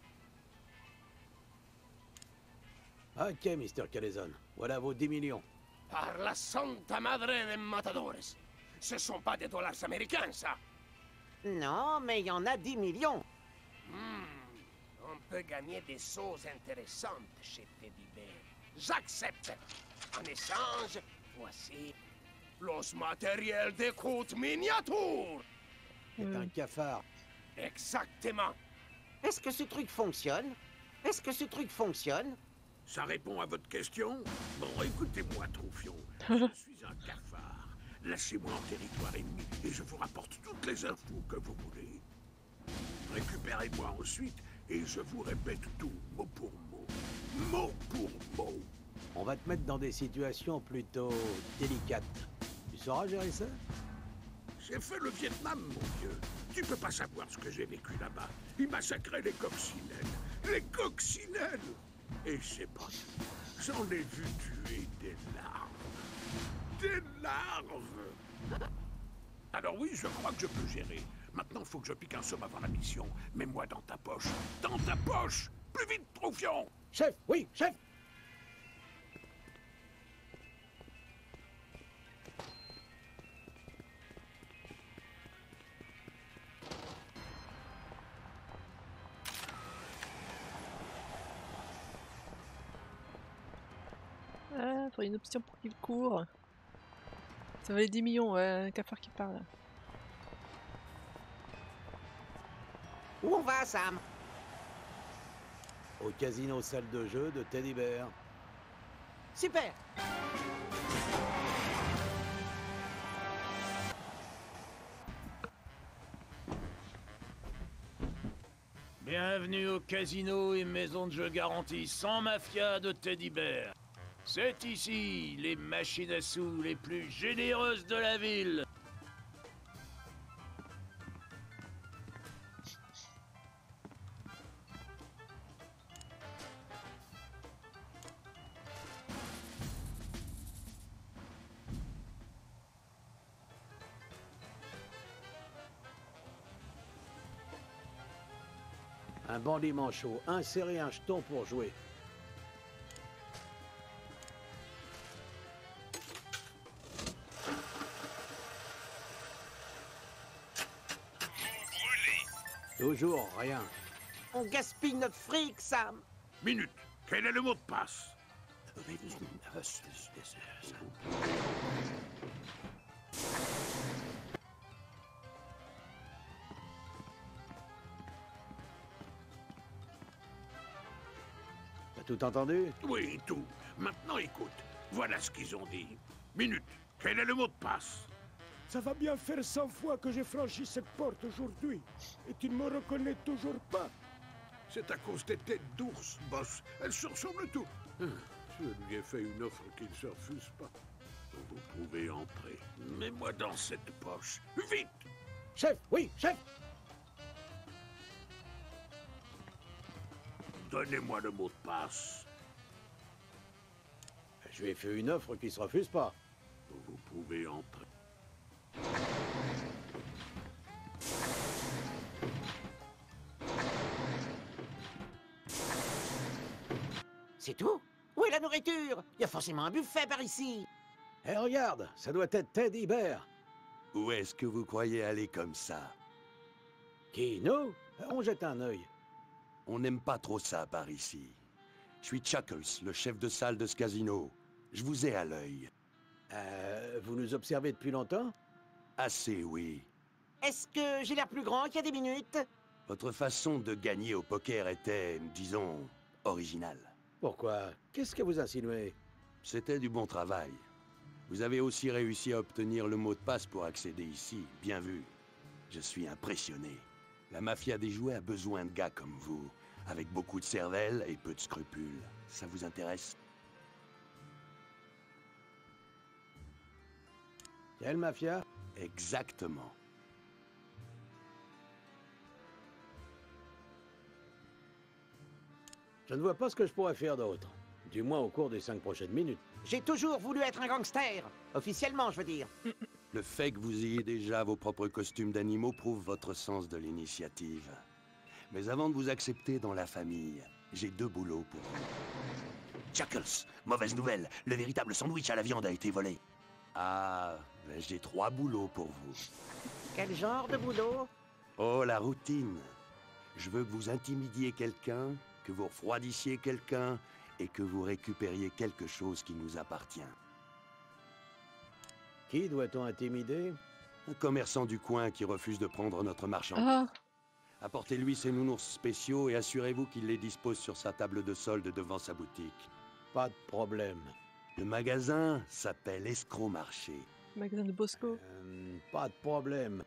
Ok, Mr. Calezon. Voilà vos 10 millions. Par la santa madre de matadores. Ce sont pas des dollars américains, ça. Non, mais il y en a 10 millions. On peut gagner des choses intéressantes chez Teddy Bear. J'accepte. En échange, voici los matériels d'écoute miniatures. C'est un cafard. Exactement. Est-ce que ce truc fonctionne? Est-ce que ce truc fonctionne? Ça répond à votre question? Bon, écoutez-moi, Troufion. Je suis un cafard. Lâchez-moi en territoire ennemi et je vous rapporte toutes les infos que vous voulez. Récupérez-moi ensuite et je vous répète tout, mot pour mot. Mot pour mot. On va te mettre dans des situations plutôt délicates. Tu sauras gérer ça? J'ai fait le Vietnam, mon vieux. Tu peux pas savoir ce que j'ai vécu là-bas. Ils massacraient les coccinelles. Les coccinelles! Et c'est pas tout. J'en ai vu tuer des larves. Des larves! Alors oui, je crois que je peux gérer. Maintenant, faut que je pique un somme avant la mission. Mets-moi dans ta poche. Dans ta poche! Plus vite, Troufion! Chef, oui, chef! Ah, faudrait une option pour qu'il court. Ça valait 10 millions, ouais, un cafard qui parle. Où on va, Sam? Au casino salle de jeu de Teddy Bear. Super! Bienvenue au casino et maison de jeu garantie sans mafia de Teddy Bear. C'est ici les machines à sous les plus généreuses de la ville. Un bandit manchot. Insérez un jeton pour jouer. Toujours rien. On gaspille notre fric, Sam. Minute. Quel est le mot de passe? tout entendu? Oui, tout. Maintenant, écoute. Voilà ce qu'ils ont dit. Minute. Quel est le mot de passe? Ça va bien faire 100 fois que j'ai franchi cette porte aujourd'hui. Et tu ne me reconnais toujours pas. C'est à cause des têtes d'ours, boss. Elles se ressemblent toutes. Je lui ai fait une offre qu'il ne se refuse pas. Vous pouvez entrer. Mets-moi dans cette poche. Vite! Chef, oui, chef! Donnez-moi le mot de passe. Je lui ai fait une offre qui se refuse pas. Vous pouvez entrer. C'est tout? Où est la nourriture? Il y a forcément un buffet par ici. Eh, regarde, ça doit être Teddy Bear. Où est-ce que vous croyez aller comme ça? Qui, nous? On jette un œil. On n'aime pas trop ça par ici. Je suis Chuckles, le chef de salle de ce casino. Je vous ai à l'œil. Vous nous observez depuis longtemps? Assez, oui. Est-ce que j'ai l'air plus grand qu'il y a des minutes? Votre façon de gagner au poker était, disons, originale. Pourquoi? Qu'est-ce que vous insinuez? C'était du bon travail. Vous avez aussi réussi à obtenir le mot de passe pour accéder ici. Bien vu. Je suis impressionné. La mafia des jouets a besoin de gars comme vous, avec beaucoup de cervelle et peu de scrupules. Ça vous intéresse? Quelle mafia? Exactement. Je ne vois pas ce que je pourrais faire d'autre. Du moins au cours des 5 prochaines minutes. J'ai toujours voulu être un gangster. Officiellement, je veux dire. Le fait que vous ayez déjà vos propres costumes d'animaux prouve votre sens de l'initiative. Mais avant de vous accepter dans la famille, j'ai 2 boulots pour vous. Chuckles, mauvaise nouvelle, le véritable sandwich à la viande a été volé. Ah, ben j'ai 3 boulots pour vous. Quel genre de boulot? Oh, la routine. Je veux que vous intimidiez quelqu'un, que vous refroidissiez quelqu'un et que vous récupériez quelque chose qui nous appartient. Qui doit-on intimider? Un commerçant du coin qui refuse de prendre notre marchandise. Apportez-lui ses nounours spéciaux et assurez-vous qu'il les dispose sur sa table de solde devant sa boutique. Pas de problème. Le magasin s'appelle Escroc Marché. Magasin de Bosco. Pas de problème.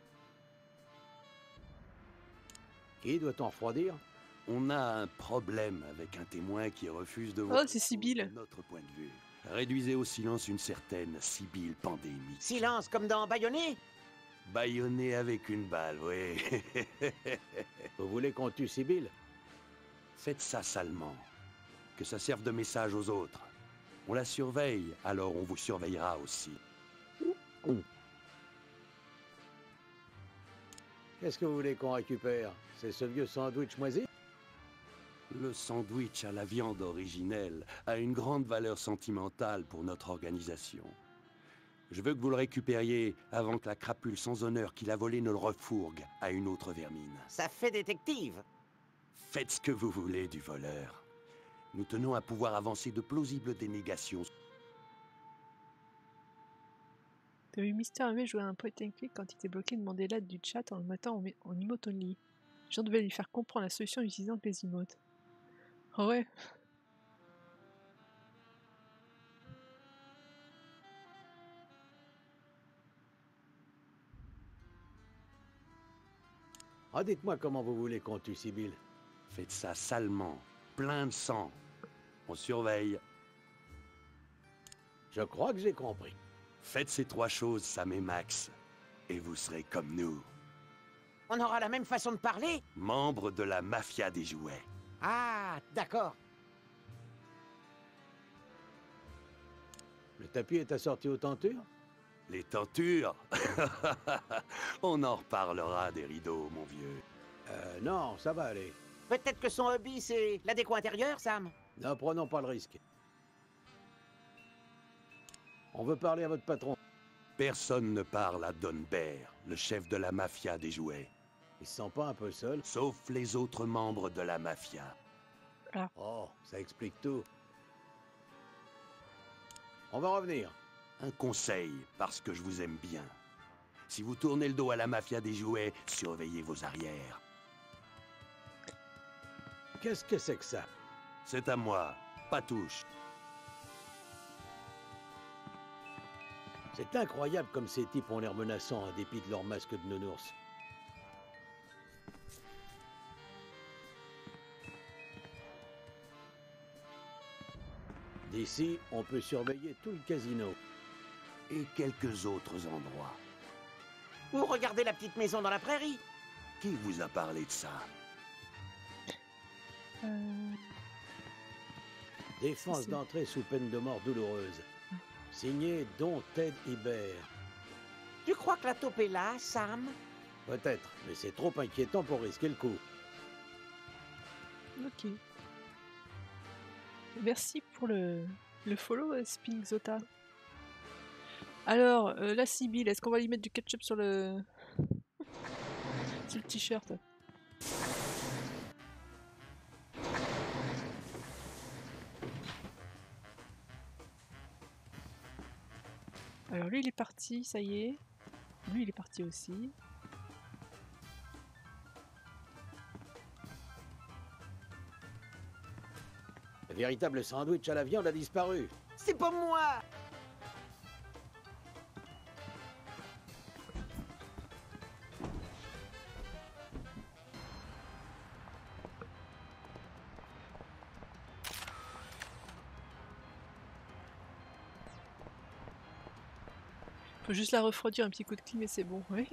Qui doit-on refroidir? On a un problème avec un témoin qui refuse de Oh, voir c'est Sibylle. notre point de vue. Réduisez au silence une certaine Sibylle Pandémie. Silence comme dans Bayonné? Baïonné avec une balle, oui. Vous voulez qu'on tue Sibylle? Faites ça salement. Que ça serve de message aux autres. On la surveille, alors on vous surveillera aussi. Qu'est-ce que vous voulez qu'on récupère? C'est ce vieux sandwich moisi? Le sandwich à la viande originelle a une grande valeur sentimentale pour notre organisation. Je veux que vous le récupériez avant que la crapule sans honneur qui l'a volé ne le refourgue à une autre vermine. Ça fait détective. Faites ce que vous voulez du voleur. Nous tenons à pouvoir avancer de plausibles dénégations. T'as vu Mister M jouer à un point and click quand il était bloqué, demander l'aide du chat en le mettant en emote only. Les gens devaient lui faire comprendre la solution en utilisant les emotes. Ah ouais. Ah, dites-moi comment vous voulez qu'on tue Sibylle. Faites ça salement, plein de sang. On surveille. Je crois que j'ai compris. Faites ces 3 choses, Sam et Max, et vous serez comme nous. On aura la même façon de parler? Membres de la mafia des jouets. Ah, d'accord. Le tapis est assorti aux tentures? Les tentures? On en reparlera des rideaux, mon vieux. Non, ça va aller. Peut-être que son hobby, c'est la déco intérieure, Sam? Ne prenons pas le risque. On veut parler à votre patron. Personne ne parle à Don Bear, le chef de la mafia des jouets. Il se sent pas un peu seul? Sauf les autres membres de la mafia. Ah. Oh, ça explique tout. On va revenir. Un conseil, parce que je vous aime bien. Si vous tournez le dos à la mafia des jouets, surveillez vos arrières. Qu'est-ce que c'est que ça? C'est à moi. Patouche. C'est incroyable comme ces types ont l'air menaçants en dépit de leur masque de nounours. D'ici, on peut surveiller tout le casino. Et quelques autres endroits. Ou regardez la petite maison dans la prairie. Qui vous a parlé de ça? Défense d'entrée sous peine de mort douloureuse. Signé Don Ted Hibert. Tu crois que la taupe est là, Sam? Peut-être, mais c'est trop inquiétant pour risquer le coup. Ok. Merci pour le follow, Spinzota. Alors, la Sibylle, est-ce qu'on va lui mettre du ketchup sur le sur le t-shirt? Alors lui il est parti, ça y est. Lui il est parti aussi. Le véritable sandwich à la viande a disparu. C'est pas moi! Faut juste la refroidir, un petit coup de clim et c'est bon, oui.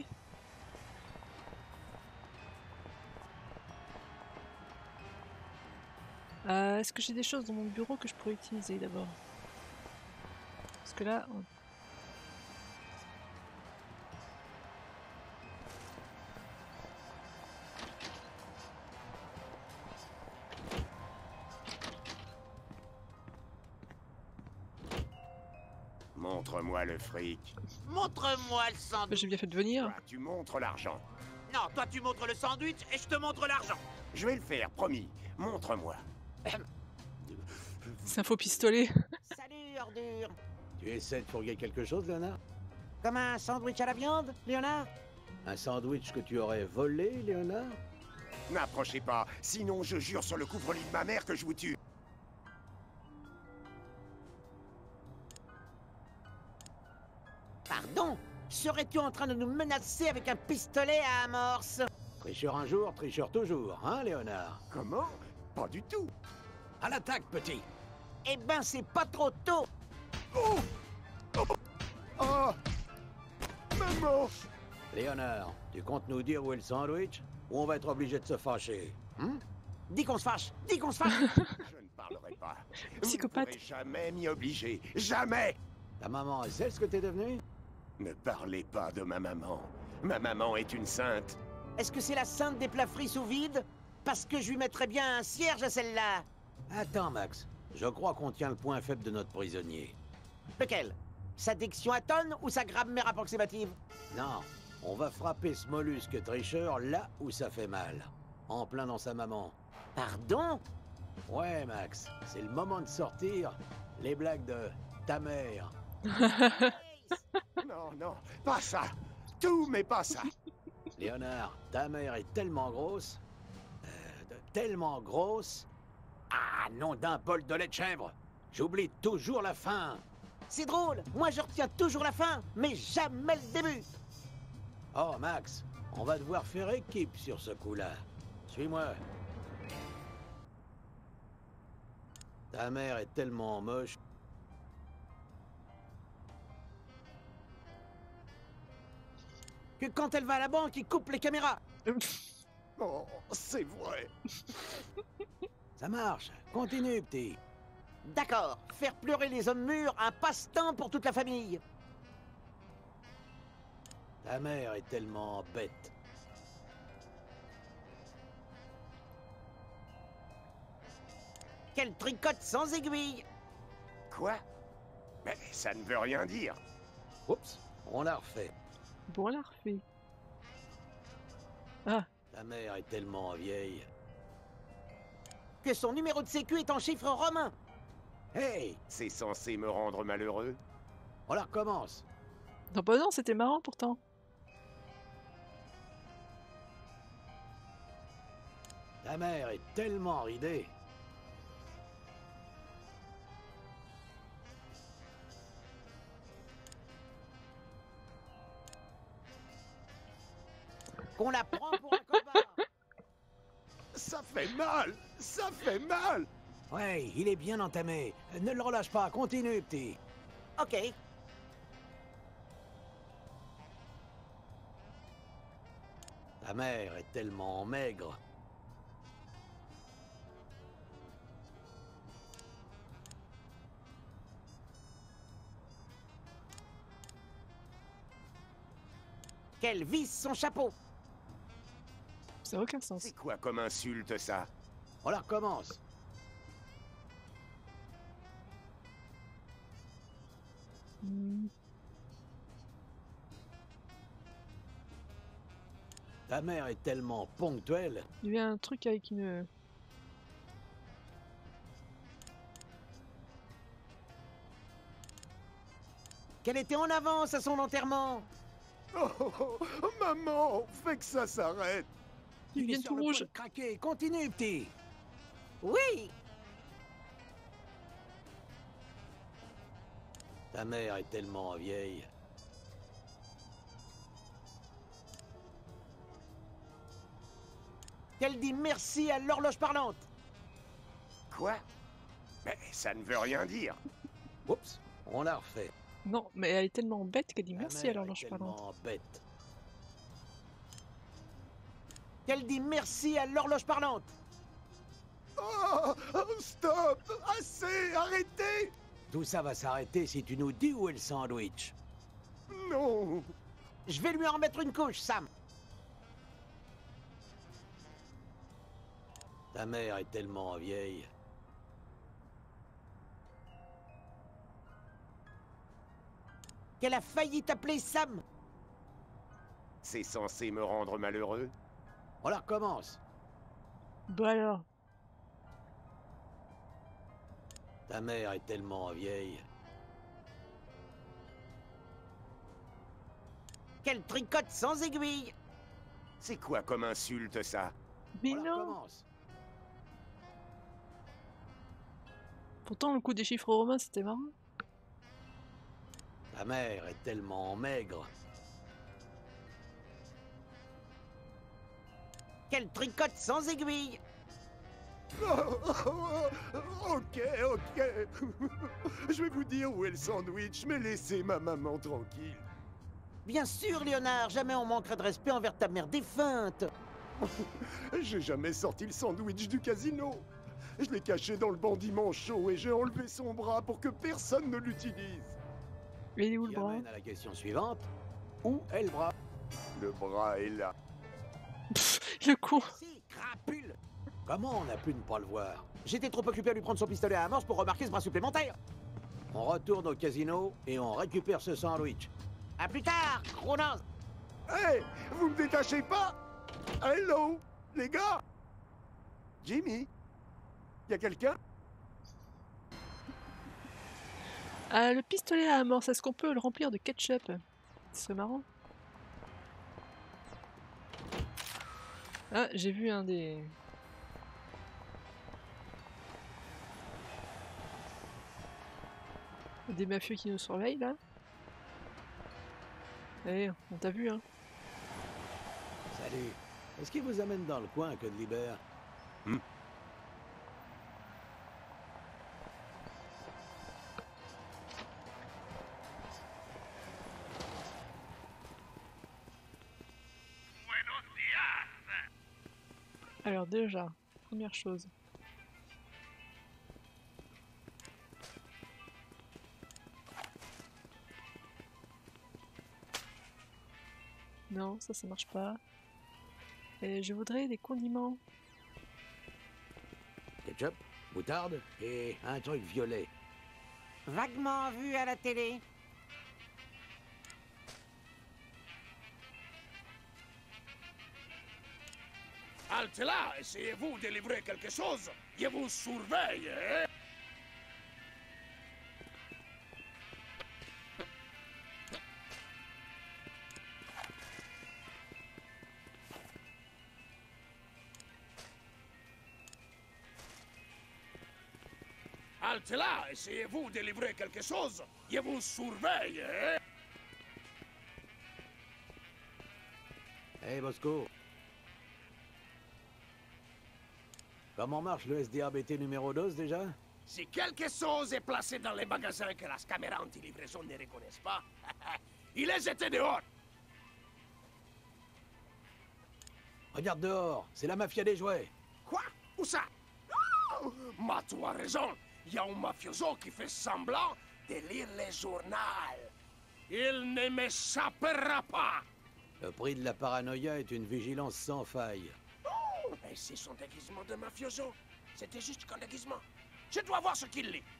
Est-ce que j'ai des choses dans mon bureau que je pourrais utiliser d'abord? Parce que là... Montre-moi le fric. Montre-moi le sandwich. J'ai bien fait de venir. Toi, tu montres l'argent. Non, toi tu montres le sandwich et je te montre l'argent. Je vais le faire, promis. Montre-moi. C'est un faux pistolet. Salut, ordure. Tu essaies de fourguer quelque chose, Léonard? Comme un sandwich à la viande, Léonard? Un sandwich que tu aurais volé, Léonard? N'approchez pas, sinon je jure sur le couvre-lit de ma mère que je vous tue. Pardon? Serais-tu en train de nous menacer avec un pistolet à amorce? Tricheur un jour, tricheur toujours, hein, Léonard? Comment? Pas du tout. À l'attaque, petit! Eh ben, c'est pas trop tôt! Oh! Oh! Oh! Maman! Léonard, tu comptes nous dire où est le sandwich? Ou on va être obligé de se fâcher? Dis qu'on se fâche! Dis qu'on se fâche! Je ne parlerai pas. Psychopathe. Vous ne pourrez jamais m'y obliger. Jamais! Ta maman, elle sait ce que t'es devenu? Ne parlez pas de ma maman. Ma maman est une sainte. Est-ce que c'est la sainte des plats frits sous vide? Parce que je lui mettrais bien un cierge à celle-là! Attends, Max. Je crois qu'on tient le point faible de notre prisonnier. Lequel? Sa diction atone ou sa grammaire approximative? Non, on va frapper ce mollusque tricheur là où ça fait mal. En plein dans sa maman. Pardon? Ouais, Max, c'est le moment de sortir les blagues de ta mère. Non, non, pas ça. Tout, mais pas ça. Léonard, ta mère est tellement grosse... tellement grosse... Ah, nom d'un bol de lait de chèvre! J'oublie toujours la fin! C'est drôle! Moi, je retiens toujours la fin, mais jamais le début! Oh, Max, on va devoir faire équipe sur ce coup-là. Suis-moi. Ta mère est tellement moche... que quand elle va à la banque, il coupe les caméras! Oh, c'est vrai. Ça marche. Continue, petit. D'accord, faire pleurer les hommes mûrs, un passe-temps pour toute la famille. Ta mère est tellement bête. Quelle tricote sans aiguille! Quoi? Mais ça ne veut rien dire. Oups, on l'a refait. Bon, on l'a refait. Ah. Ta mère est tellement vieille. Que son numéro de sécu est en chiffre romain. Hey! C'est censé me rendre malheureux? On la recommence. Non, bah non, c'était marrant pourtant. Ta mère est tellement ridée. qu'on la prend pour un combat. Ça fait mal! Ça fait mal! Ouais, il est bien entamé. Ne le relâche pas, continue, petit. Ok. Ta mère est tellement maigre. Qu'elle visse son chapeau. Ça n'a aucun sens. C'est quoi comme insulte, ça? On la recommence. Hmm. Ta mère est tellement ponctuelle. Il y a un truc avec une... Qu'elle était en avance à son enterrement. Oh, maman, fais que ça s'arrête. Il vient tout rouge. Craquer, continue, petit. Oui. Ta mère est tellement vieille. Qu'elle dit merci à l'horloge parlante. Quoi? Mais ça ne veut rien dire. Oups, on l'a refait. Non, mais elle est tellement bête qu'elle dit merci à mère l'horloge est parlante. tellement bête. Qu'elle dit merci à l'horloge parlante. Oh, stop! Assez! Arrêtez! Tout ça va s'arrêter si tu nous dis où est le sandwich. Non! Je vais lui en remettre une couche, Sam. Ta mère est tellement vieille. Qu'elle a failli t'appeler Sam. C'est censé me rendre malheureux? On la recommence. Bah alors. Ta mère est tellement vieille. Qu'elle tricote sans aiguille. C'est quoi comme insulte, ça? Mais On la non. recommence. Pourtant, le coup des chiffres romains, c'était marrant. Ta mère est tellement maigre. Qu'elle tricote sans aiguille. Ok. Je vais vous dire où est le sandwich, mais laissez ma maman tranquille. Bien sûr, Léonard, jamais on manquera de respect envers ta mère défunte. J'ai jamais sorti le sandwich du casino. Je l'ai caché dans le bandit manchot et j'ai enlevé son bras pour que personne ne l'utilise. Il est où le Qui bras? amène à la question suivante. Où est le bras? Le bras est là. Le con. Si, crapule. Comment on a pu ne pas le voir? J'étais trop occupé à lui prendre son pistolet à amorce pour remarquer ce bras supplémentaire. On retourne au casino et on récupère ce sandwich. À plus tard, gros naze. Hey, vous me détachez pas? Hello, les gars? Jimmy? Y a quelqu'un? Ah, le pistolet à amorce, est-ce qu'on peut le remplir de ketchup? C'est marrant. Ah, j'ai vu un des... Des mafieux qui nous surveillent, là. Eh, on t'a vu, hein. Salut. Est-ce qu'il vous amène dans le coin que de Libère? Alors déjà, première chose. Non, ça marche pas. Et je voudrais des condiments. Ketchup, moutarde et un truc violet. Vaguement vu à la télé. Halte là, essayez-vous de livrer quelque chose. Je vous surveille, hein? Halte là, essayez-vous de livrer quelque chose. Je vous surveille, hein? Hey Bosco. Comment marche le SDABT numéro 2 déjà? Si quelque chose est placé dans les magasins que las caméras anti-livraison ne reconnaissent pas, il est jeté dehors. Regarde dehors, c'est la mafia des jouets. Quoi? Où ça? Oh, mais tu as raison. Il y a un mafioso qui fait semblant de lire les journaux. Il ne m'échappera pas. Le prix de la paranoïa est une vigilance sans faille. Oh, mais c'est son déguisement de mafioso. C'était juste qu'un déguisement. Je dois voir ce qu'il lit.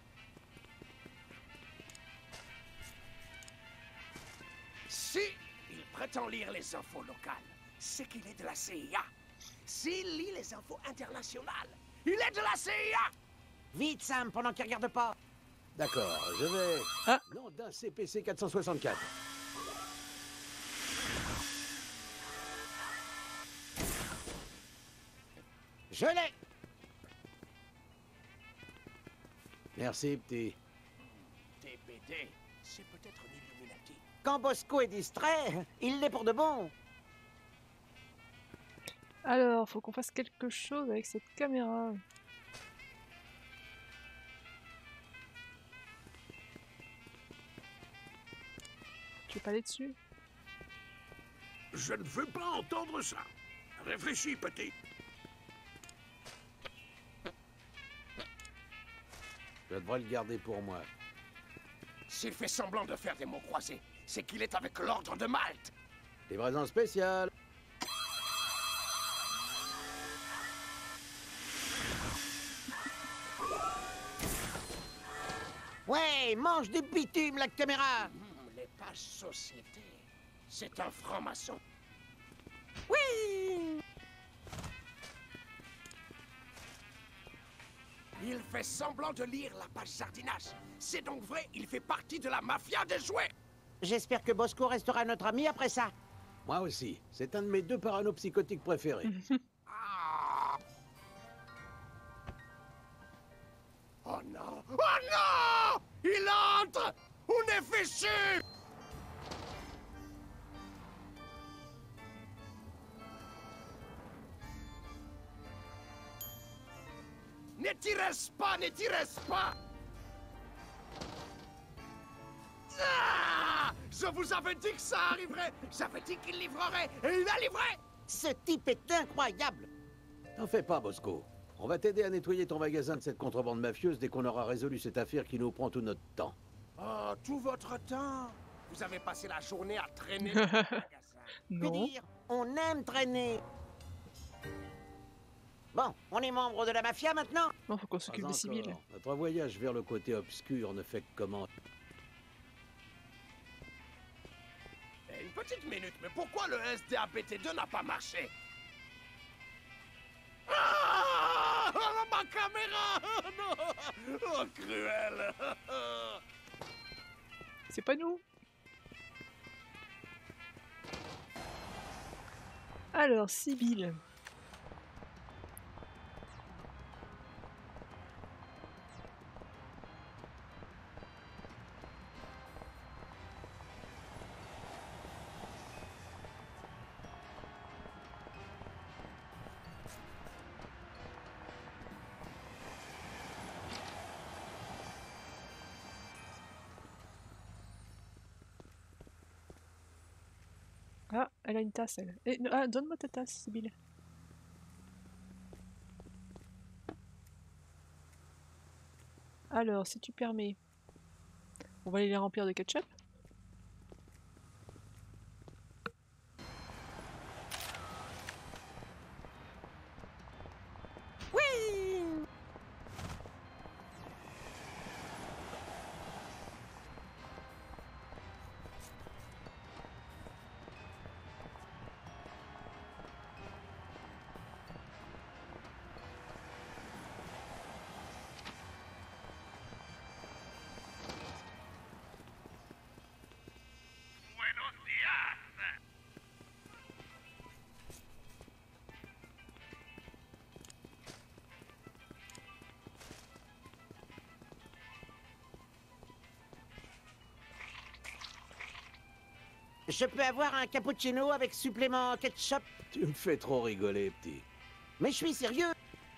Si il prétend lire les infos locales, c'est qu'il est de la CIA. S'il lit les infos internationales, il est de la CIA. Vite, Sam, pendant qu'il regarde pas. D'accord, je vais... Ah. Non, d'un CPC 464. Je l'ai. Merci, petit. TBD, c'est peut-être un Illuminati. Quand Bosco est distrait, il l'est pour de bon. Alors, faut qu'on fasse quelque chose avec cette caméra. Tu veux pas aller dessus? Je ne veux pas entendre ça. Réfléchis, petit. Je devrais le garder pour moi. S'il fait semblant de faire des mots croisés, c'est qu'il est avec l'ordre de Malte. Livraison spéciale. Ouais, mange du bitume, la caméra. Les pages société, c'est un franc-maçon. Oui. Il fait semblant de lire la page jardinage. C'est donc vrai, il fait partie de la mafia des jouets. J'espère que Bosco restera notre ami après ça. Moi aussi. C'est un de mes 2 parano-psychotiques préférés. Ah. Oh non! Oh non! Il entre! On est fichu! Ne tirez pas, ne tirez pas! Ah! Je vous avais dit que ça arriverait! J'avais dit qu'il livrerait, et il a livré! Ce type est incroyable. T'en fais pas, Bosco. On va t'aider à nettoyer ton magasin de cette contrebande mafieuse dès qu'on aura résolu cette affaire qui nous prend tout notre temps. Oh, tout votre temps! Vous avez passé la journée à traîner dans le magasin. Non. Dire, on aime traîner. Bon, on est membre de la mafia maintenant. Non, faut qu'on Pas s'occupe des encore. civils. Notre voyage vers le côté obscur ne fait que commencer. Une petite minute, mais pourquoi le SDABT2 n'a pas marché? Ah! Oh, ma caméra! Non! Oh, cruel! C'est pas nous. Alors, Sibylle. Ah, elle a une tasse, elle. Ah, donne-moi ta tasse, Sibylle. Alors, si tu permets, on va aller les remplir de ketchup. Oui. Je peux avoir un cappuccino avec supplément ketchup? Tu me fais trop rigoler, petit. Mais je suis sérieux!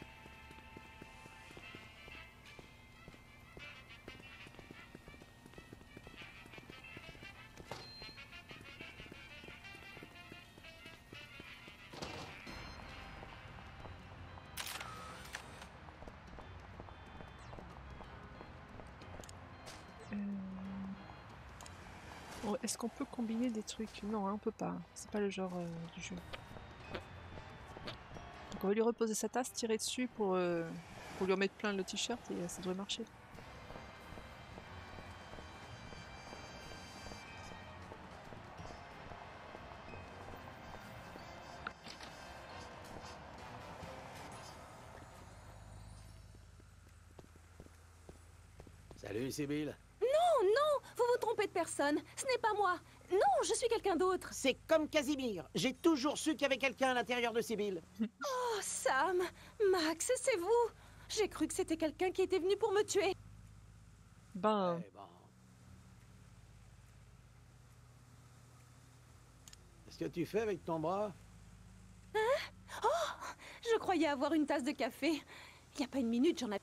Oh, est-ce qu'on peut combiner des trucs? Non, hein, on peut pas. C'est pas le genre du jeu. Donc on va lui reposer sa tasse, tirer dessus pour lui remettre plein le t-shirt et ça devrait marcher. Salut, Sibylle. Non, non, vous vous trompez de personne. Ce n'est pas moi. Non, je suis quelqu'un d'autre. C'est comme Casimir. J'ai toujours su qu'il y avait quelqu'un à l'intérieur de Sibylle. Oh, Sam, Max, c'est vous. J'ai cru que c'était quelqu'un qui était venu pour me tuer. Ben... Eh ben. Qu'est-ce que tu fais avec ton bras? Hein? Oh, je croyais avoir une tasse de café. Il n'y a pas une minute, j'en avais...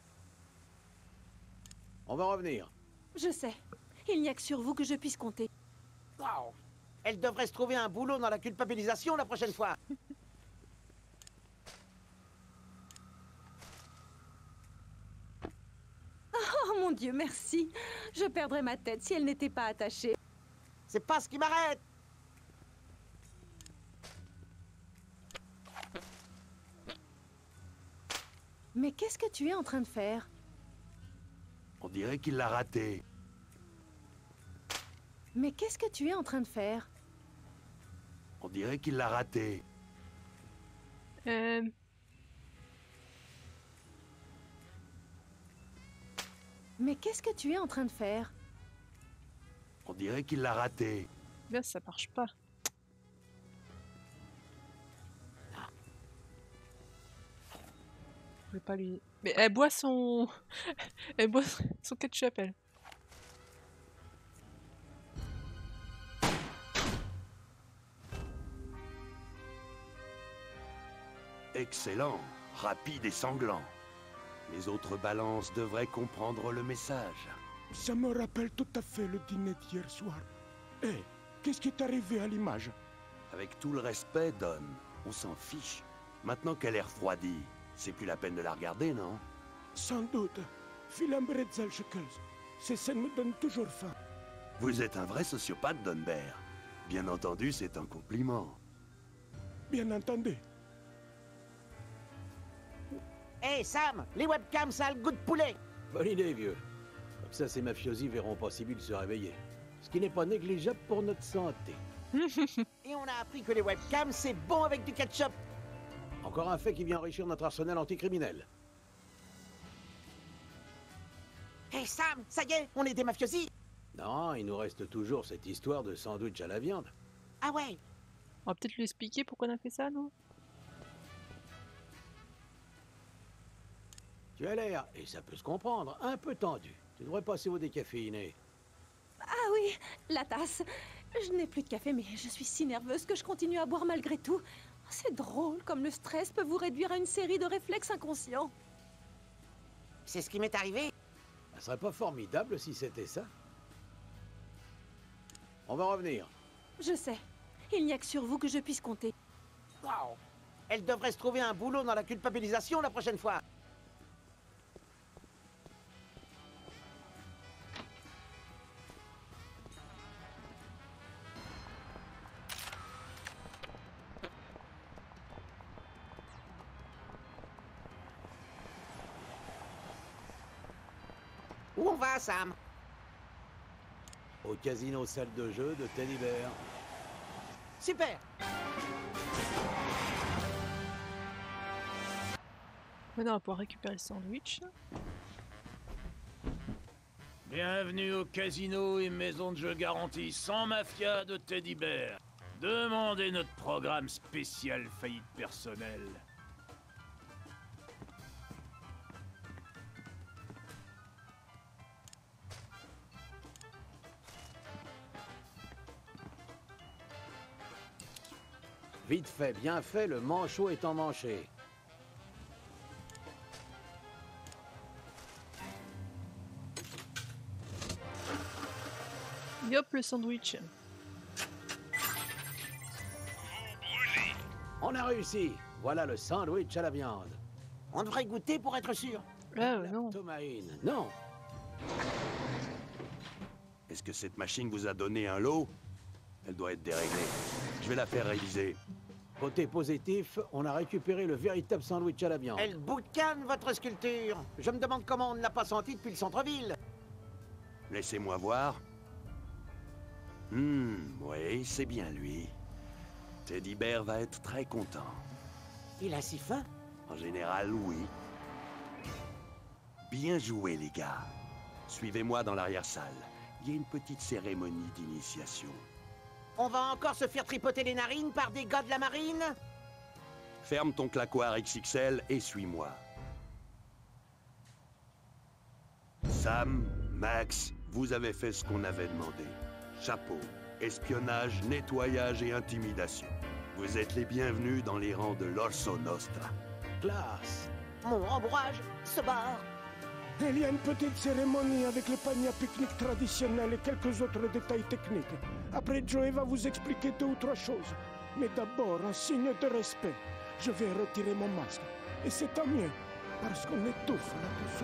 On va revenir. Je sais. Il n'y a que sur vous que je puisse compter. Wow. Elle devrait se trouver un boulot dans la culpabilisation la prochaine fois. Oh mon Dieu, merci. Je perdrais ma tête si elle n'était pas attachée. C'est pas ce qui m'arrête. Mais qu'est-ce que tu es en train de faire? On dirait qu'il l'a raté. Mais qu'est-ce que tu es en train de faire? On dirait qu'il l'a raté. Mais qu'est-ce que tu es en train de faire? On dirait qu'il l'a raté. Là, ça marche pas. Je vais pas lui... Mais elle boit son... elle boit son ketchup, elle. Excellent, rapide et sanglant. Les autres balances devraient comprendre le message. Ça me rappelle tout à fait le dîner d'hier soir. Hé, qu'est-ce qui est arrivé à l'image? Avec tout le respect, Don, on s'en fiche. Maintenant qu'elle est refroidie, c'est plus la peine de la regarder, non? Sans doute. File un bretzel, Chuckles. Ces scènes me donnent toujours faim. Vous êtes un vrai sociopathe, Don Bear. Bien entendu, c'est un compliment. Bien entendu. Hé, Sam, les webcams, ça a le goût de poulet. Bonne idée, vieux. Comme ça, ces mafiosi verront pas Sibylle se réveiller. Ce qui n'est pas négligeable pour notre santé. Et on a appris que les webcams, c'est bon avec du ketchup. Encore un fait qui vient enrichir notre arsenal anticriminel. Hé, Sam, ça y est, on est des mafiosi. Non, il nous reste toujours cette histoire de sandwich à la viande. Ah ouais. On va peut-être lui expliquer pourquoi on a fait ça, non? Tu as l'air, et ça peut se comprendre, un peu tendu. Tu devrais passer au décaféiné. Ah oui, la tasse. Je n'ai plus de café, mais je suis si nerveuse que je continue à boire malgré tout. C'est drôle comme le stress peut vous réduire à une série de réflexes inconscients. C'est ce qui m'est arrivé. Ça serait pas formidable si c'était ça? On va revenir. Je sais. Il n'y a que sur vous que je puisse compter. Wow. Elle devrait se trouver un boulot dans la culpabilisation la prochaine fois. Où on va, Sam? Au casino salle de jeu de Teddy Bear. Super. Maintenant, on va pouvoir récupérer le sandwich. Bienvenue au casino et maison de jeu garantie sans mafia de Teddy Bear. Demandez notre programme spécial faillite personnelle. Vite fait, bien fait, le manchot est emmanché. Yop, le sandwich. On a réussi. Voilà le sandwich à la viande. On devrait goûter pour être sûr. Ah non. Tomaine, non. Est-ce que cette machine vous a donné un lot? Elle doit être déréglée. Je vais la faire réviser. Côté positif, on a récupéré le véritable sandwich à la viande. Elle boucane, votre sculpture. Je me demande comment on ne l'a pas senti depuis le centre-ville. Laissez-moi voir. Oui, c'est bien lui. Teddy Bear va être très content. Il a si faim? En général, oui. Bien joué, les gars. Suivez-moi dans l'arrière-salle. Il y a une petite cérémonie d'initiation. On va encore se faire tripoter les narines par des gars de la marine? Ferme ton claquoir XXL et suis-moi. Sam, Max, vous avez fait ce qu'on avait demandé. Chapeau, espionnage, nettoyage et intimidation. Vous êtes les bienvenus dans les rangs de l'Orso Nostra. Classe. Mon rembourrage se barre. Il y a une petite cérémonie avec le panier à pique-nique traditionnel et quelques autres détails techniques. Après, Joey va vous expliquer 2 ou 3 choses. Mais d'abord, un signe de respect. Je vais retirer mon masque. Et c'est tant mieux, parce qu'on étouffe là-dessous.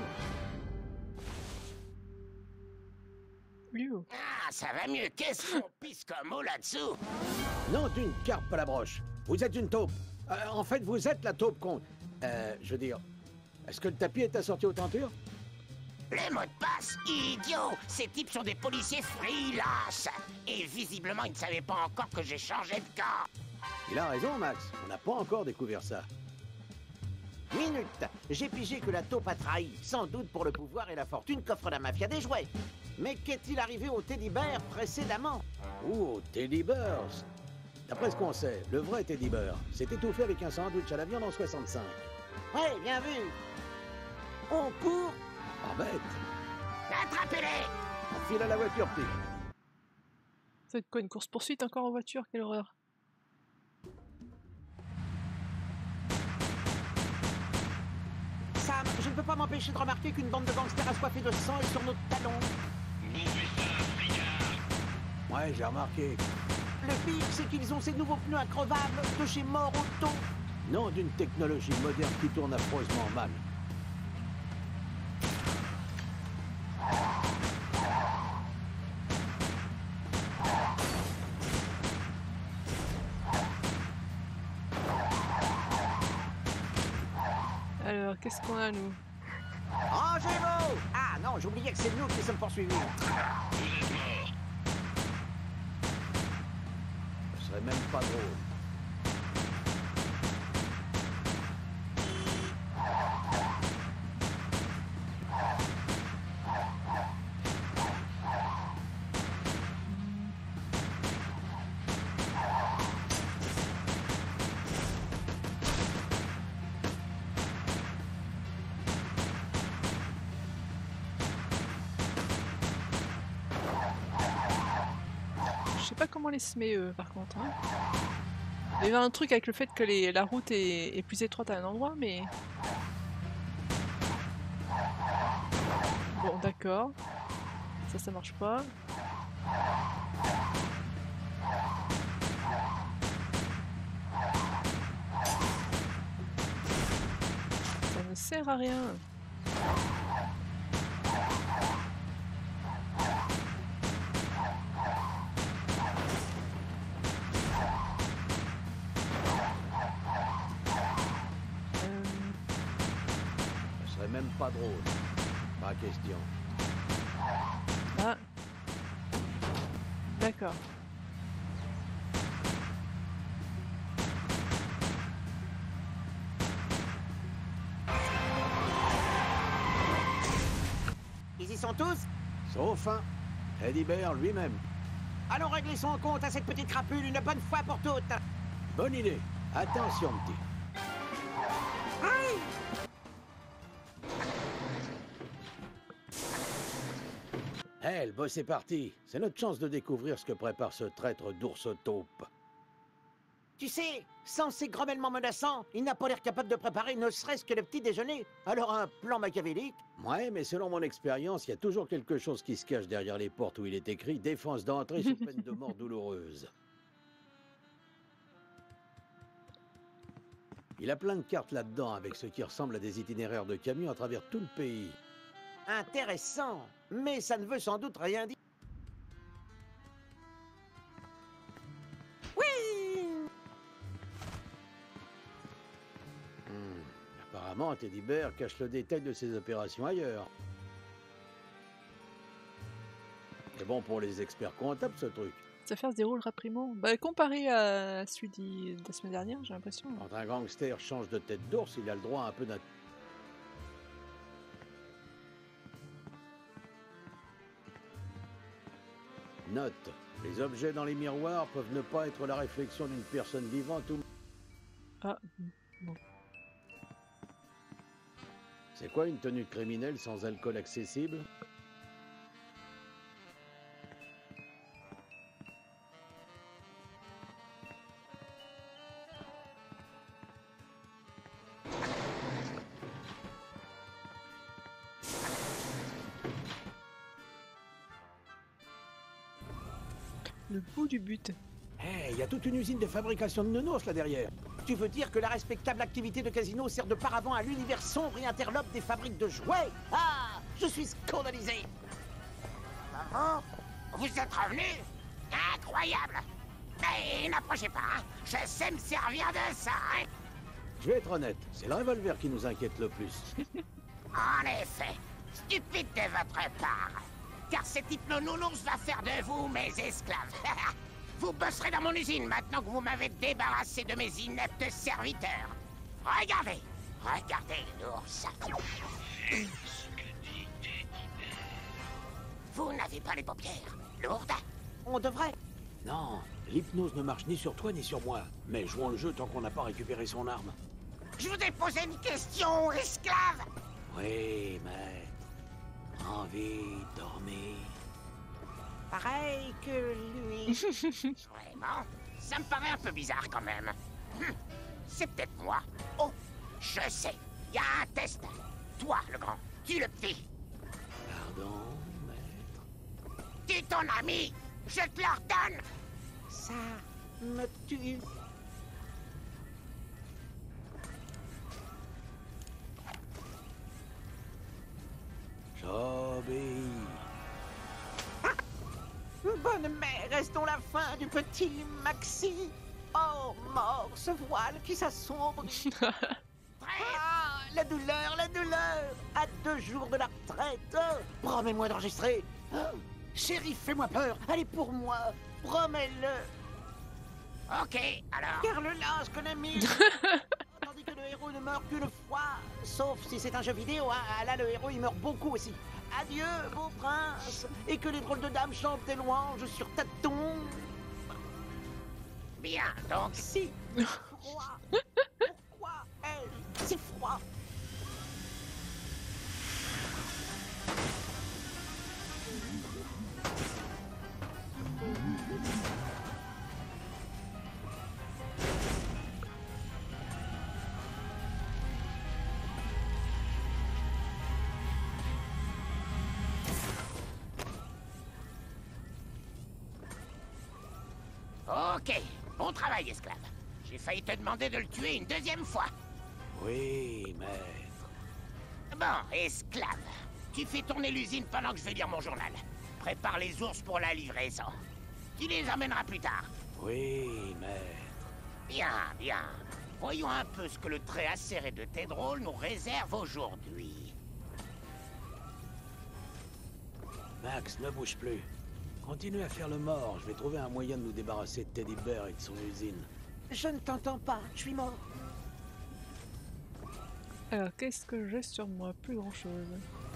Ah, ça va mieux. Qu'est-ce qu'on pisse comme mot là-dessous? Non, d'une carpe à la broche. Vous êtes une taupe. En fait, vous êtes la taupe con. Je veux dire, est-ce que le tapis est assorti aux tentures? Les mots de passe, idiot! Ces types sont des policiers freelance! Et visiblement, ils ne savaient pas encore que j'ai changé de camp! Il a raison, Max. On n'a pas encore découvert ça. Minute! J'ai pigé que la taupe a trahi, sans doute pour le pouvoir et la fortune qu'offre la mafia des jouets. Mais qu'est-il arrivé au Teddy Bear précédemment? Oh, Teddy Bear. D'après ce qu'on sait, le vrai Teddy Bear s'est étouffé avec un sandwich à la viande en 65. Ouais, bien vu! On court! Pas bête. Attrapez-les! On file à la voiture, petit. C'est quoi, une course-poursuite encore en voiture? Quelle horreur. Sam, je ne peux pas m'empêcher de remarquer qu'une bande de gangsters assoiffés de sang est sur notre talon. Ouais, j'ai remarqué. Le pire, c'est qu'ils ont ces nouveaux pneus increvables de chez Mort Auto. Non, d'une technologie moderne qui tourne affreusement mal. Alors, qu'est-ce qu'on a, nous? Rangez-vous! Ah non, j'oubliais que c'est nous qui sommes poursuivis. Ce serait même pas drôle. Je sais pas comment les semer, eux, par contre. Hein. Il y avait un truc avec le fait que la route est plus étroite à un endroit, mais... Bon, d'accord. Ça marche pas. Ça ne sert à rien. Ce serait même pas drôle. Pas question. Ah. D'accord. Ils y sont tous? Sauf un, Teddy Bear lui-même. Allons régler son compte à cette petite crapule une bonne fois pour toutes. Bonne idée. Attention, petit. Aïe! Hé, le boss est parti. C'est notre chance de découvrir ce que prépare ce traître d'ours taupe. Tu sais, sans ces grommellements menaçants, il n'a pas l'air capable de préparer ne serait-ce que le petit déjeuner. Alors un plan machiavélique? Ouais, mais selon mon expérience, il y a toujours quelque chose qui se cache derrière les portes où il est écrit « Défense d'entrée sous peine de mort douloureuse ». Il a plein de cartes là-dedans avec ce qui ressemble à des itinéraires de camions à travers tout le pays. Intéressant, mais ça ne veut sans doute rien dire. Apparemment, Teddy Bear cache le détail de ses opérations ailleurs. C'est bon pour les experts comptables, ce truc. Cette affaire se déroule rapidement. Bah, comparé à celui de la semaine dernière, j'ai l'impression. Quand un gangster change de tête d'ours, il a le droit à un peu d'un... Note. Les objets dans les miroirs peuvent ne pas être la réflexion d'une personne vivante ou... Ah, bon. C'est quoi une tenue criminelle sans alcool accessible? Le bout du but. Hé, il y a toute une usine de fabrication de nounours là derrière. Tu veux dire que la respectable activité de casino sert de paravent à l'univers sombre et interlope des fabriques de jouets? Ah, je suis scandalisé. Maman, vous êtes revenu? Incroyable. Mais n'approchez pas, hein. Je sais me servir de ça, hein. Je vais être honnête, c'est le revolver qui nous inquiète le plus. En effet, stupide de votre part. Car cet hypno-nounours va faire de vous mes esclaves. Vous bosserez dans mon usine maintenant que vous m'avez débarrassé de mes ineptes serviteurs. Regardez, regardez l'ours. Vous n'avez pas les paupières lourdes? On devrait. Non, l'hypnose ne marche ni sur toi ni sur moi. Mais jouons le jeu tant qu'on n'a pas récupéré son arme. Je vous ai posé une question, esclave. Oui, maître. Envie de dormir. Pareil que lui. Vraiment? Ça me paraît un peu bizarre quand même. C'est peut-être moi. Oh, je sais. Il y a un test. Toi, le grand. Tu, le petit. Pardon, maître. Tu, ton ami. Je te l'ordonne. Ça me tue. J'obéis. Bonne mère, restons la fin du petit Maxi. Oh, mort, ce voile qui s'assombrit. Ah, la douleur, la douleur. À 2 jours de la retraite. Promets-moi d'enregistrer. Oh, shérif, fais-moi peur. Allez pour moi. Promets-le. Ok, alors... Car le lâche connaît mille. Tandis que le héros ne meurt qu'une fois. Sauf si c'est un jeu vidéo, hein. Là, le héros, il meurt beaucoup aussi. Adieu, beau prince. Et que les drôles de dames chantent des louanges sur ta tombe. Bien, donc... Si. Froid. Pourquoi elle si froid? Ok, bon travail, esclave. J'ai failli te demander de le tuer une 2e fois. Oui, maître. Bon, esclave, tu fais tourner l'usine pendant que je vais lire mon journal. Prépare les ours pour la livraison. Tu les emmèneras plus tard. Oui, maître. Bien, bien. Voyons un peu ce que le trait acéré de tes drôles nous réserve aujourd'hui. Max, ne bouge plus. Continue à faire le mort. Je vais trouver un moyen de nous débarrasser de Teddy Bear et de son usine. Je ne t'entends pas, je suis mort. Alors, qu'est-ce que j'ai sur moi? Plus grand-chose.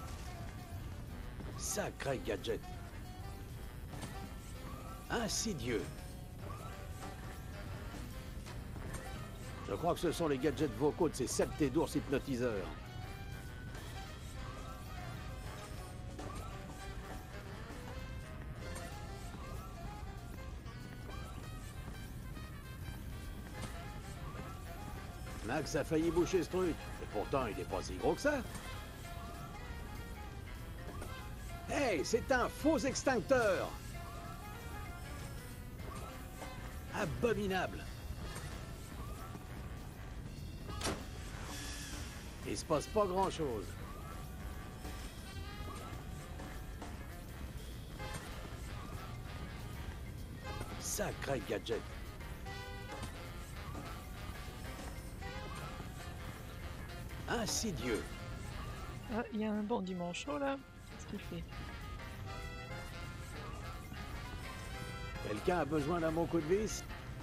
Sacré gadget. Insidieux. Je crois que ce sont les gadgets vocaux de ces saletés d'ours hypnotiseurs. Max a failli boucher ce truc, et pourtant il est pas si gros que ça. Hey, c'est un faux extincteur! Abominable! Il se passe pas grand-chose. Sacré gadget. Insidieux. Ah, il y a un bandit manchot là. Qu'est-ce qu'il fait? Quelqu'un a besoin d'un bon coup de vis?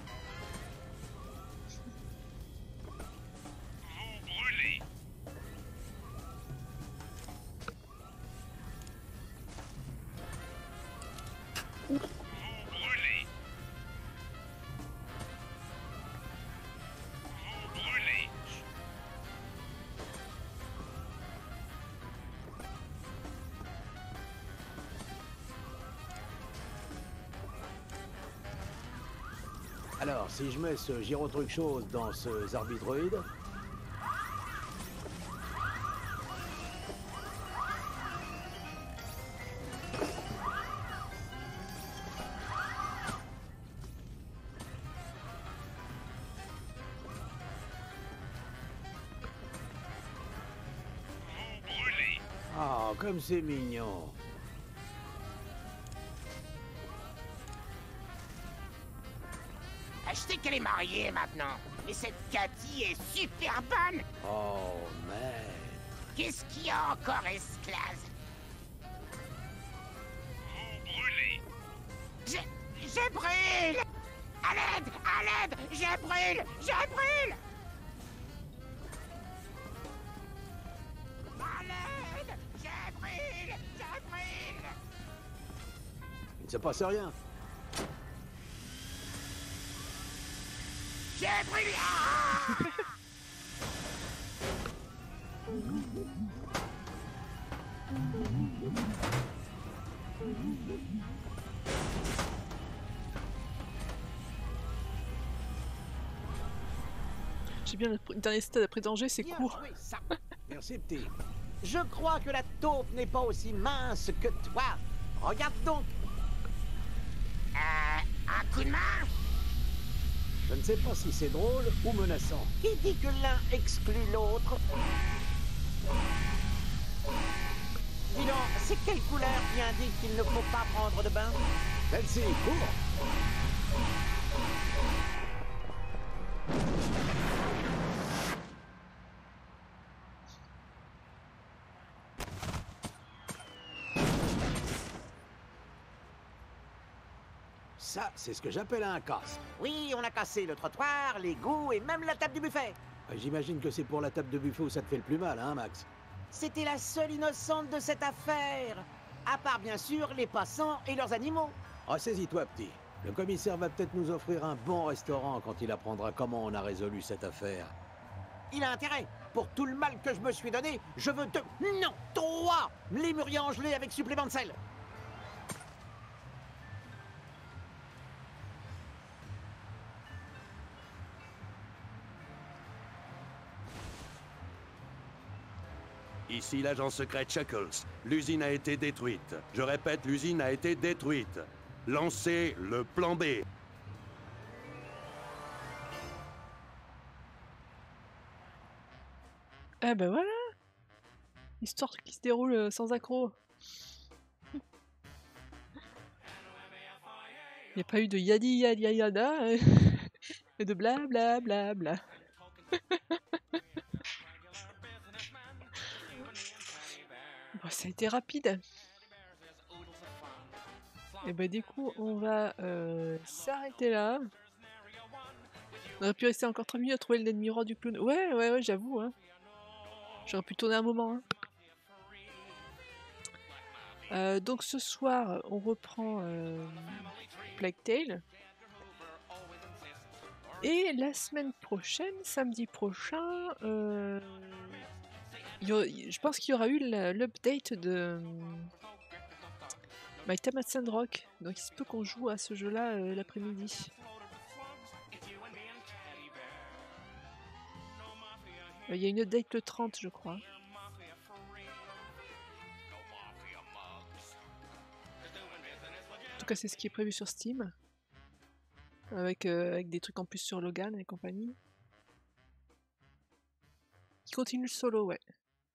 Alors, si je mets ce gyrotruc chose dans ce zarbidroïde... Ah, comme c'est mignon. Je sais qu'elle est mariée maintenant, mais cette Cathy est super bonne. Oh, maître. Qu'est-ce qu'il y a encore, esclave? Je brûle! À l'aide! À l'aide! Je brûle! Je brûle! À l'aide! Je brûle! Je brûle! Il ne se passe rien. J'ai brûlé! Ah! J'ai bien le dernier stade après danger, c'est Bien court. joué, ça. Merci, petit. Je crois que la taupe n'est pas aussi mince que toi. Regarde donc. Un coup de main? Je ne sais pas si c'est drôle ou menaçant. Qui dit que l'un exclut l'autre? Dis donc, c'est quelle couleur qui indique qu'il ne faut pas prendre de bain? Celle-ci, cours! Ça, c'est ce que j'appelle un casse. Oui, on a cassé le trottoir, l'égout et même la table du buffet. J'imagine que c'est pour la table de buffet où ça te fait le plus mal, hein, Max? C'était la seule innocente de cette affaire. À part, bien sûr, les passants et leurs animaux. Ressaisis-toi, petit. Le commissaire va peut-être nous offrir un bon restaurant quand il apprendra comment on a résolu cette affaire. Il a intérêt. Pour tout le mal que je me suis donné, je veux 2, non, 3 lémuriens gelés avec supplément de sel. Ici l'agent secret Chuckles. L'usine a été détruite. Je répète, l'usine a été détruite. Lancez le plan B. Ah bah voilà! Histoire qui se déroule sans accroc. Il n'y a pas eu de yadi yadi yada et de bla bla bla bla. Bon, ça a été rapide. Et bah du coup on va s'arrêter là. On aurait pu rester encore 3 minutes à trouver l'ennemi roi du clown. Ouais, j'avoue. Hein. J'aurais pu tourner un moment. Hein. Donc ce soir, on reprend Plague Tale. Et la semaine prochaine, samedi prochain, je pense qu'il y aura eu l'update de My Time at Sandrock. Donc il se peut qu'on joue à ce jeu-là l'après-midi. Il y a une update le 30, je crois. En tout cas, c'est ce qui est prévu sur Steam. Avec des trucs en plus sur Logan et compagnie. Qui continue le solo, ouais.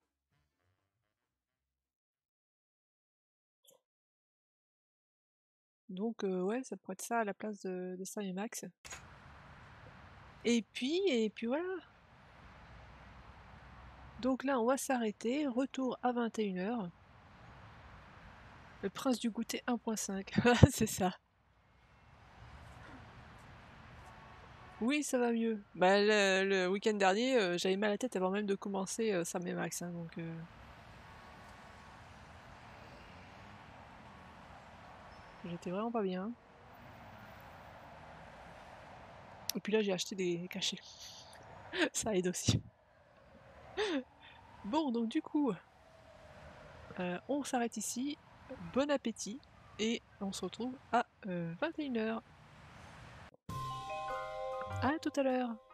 Donc, ouais, ça pourrait être ça à la place de Sam et Max. Et puis voilà. Donc là, on va s'arrêter. Retour à 21h. Le prince du goûter 1.5. C'est ça. Oui, ça va mieux. Bah, le week-end dernier, j'avais mal à la tête avant même de commencer Sam et Max. Hein, donc, j'étais vraiment pas bien. Et puis là, j'ai acheté des cachets. Ça aide aussi. Bon, donc du coup, on s'arrête ici. Bon appétit. Et on se retrouve à 21h. À tout à l'heure.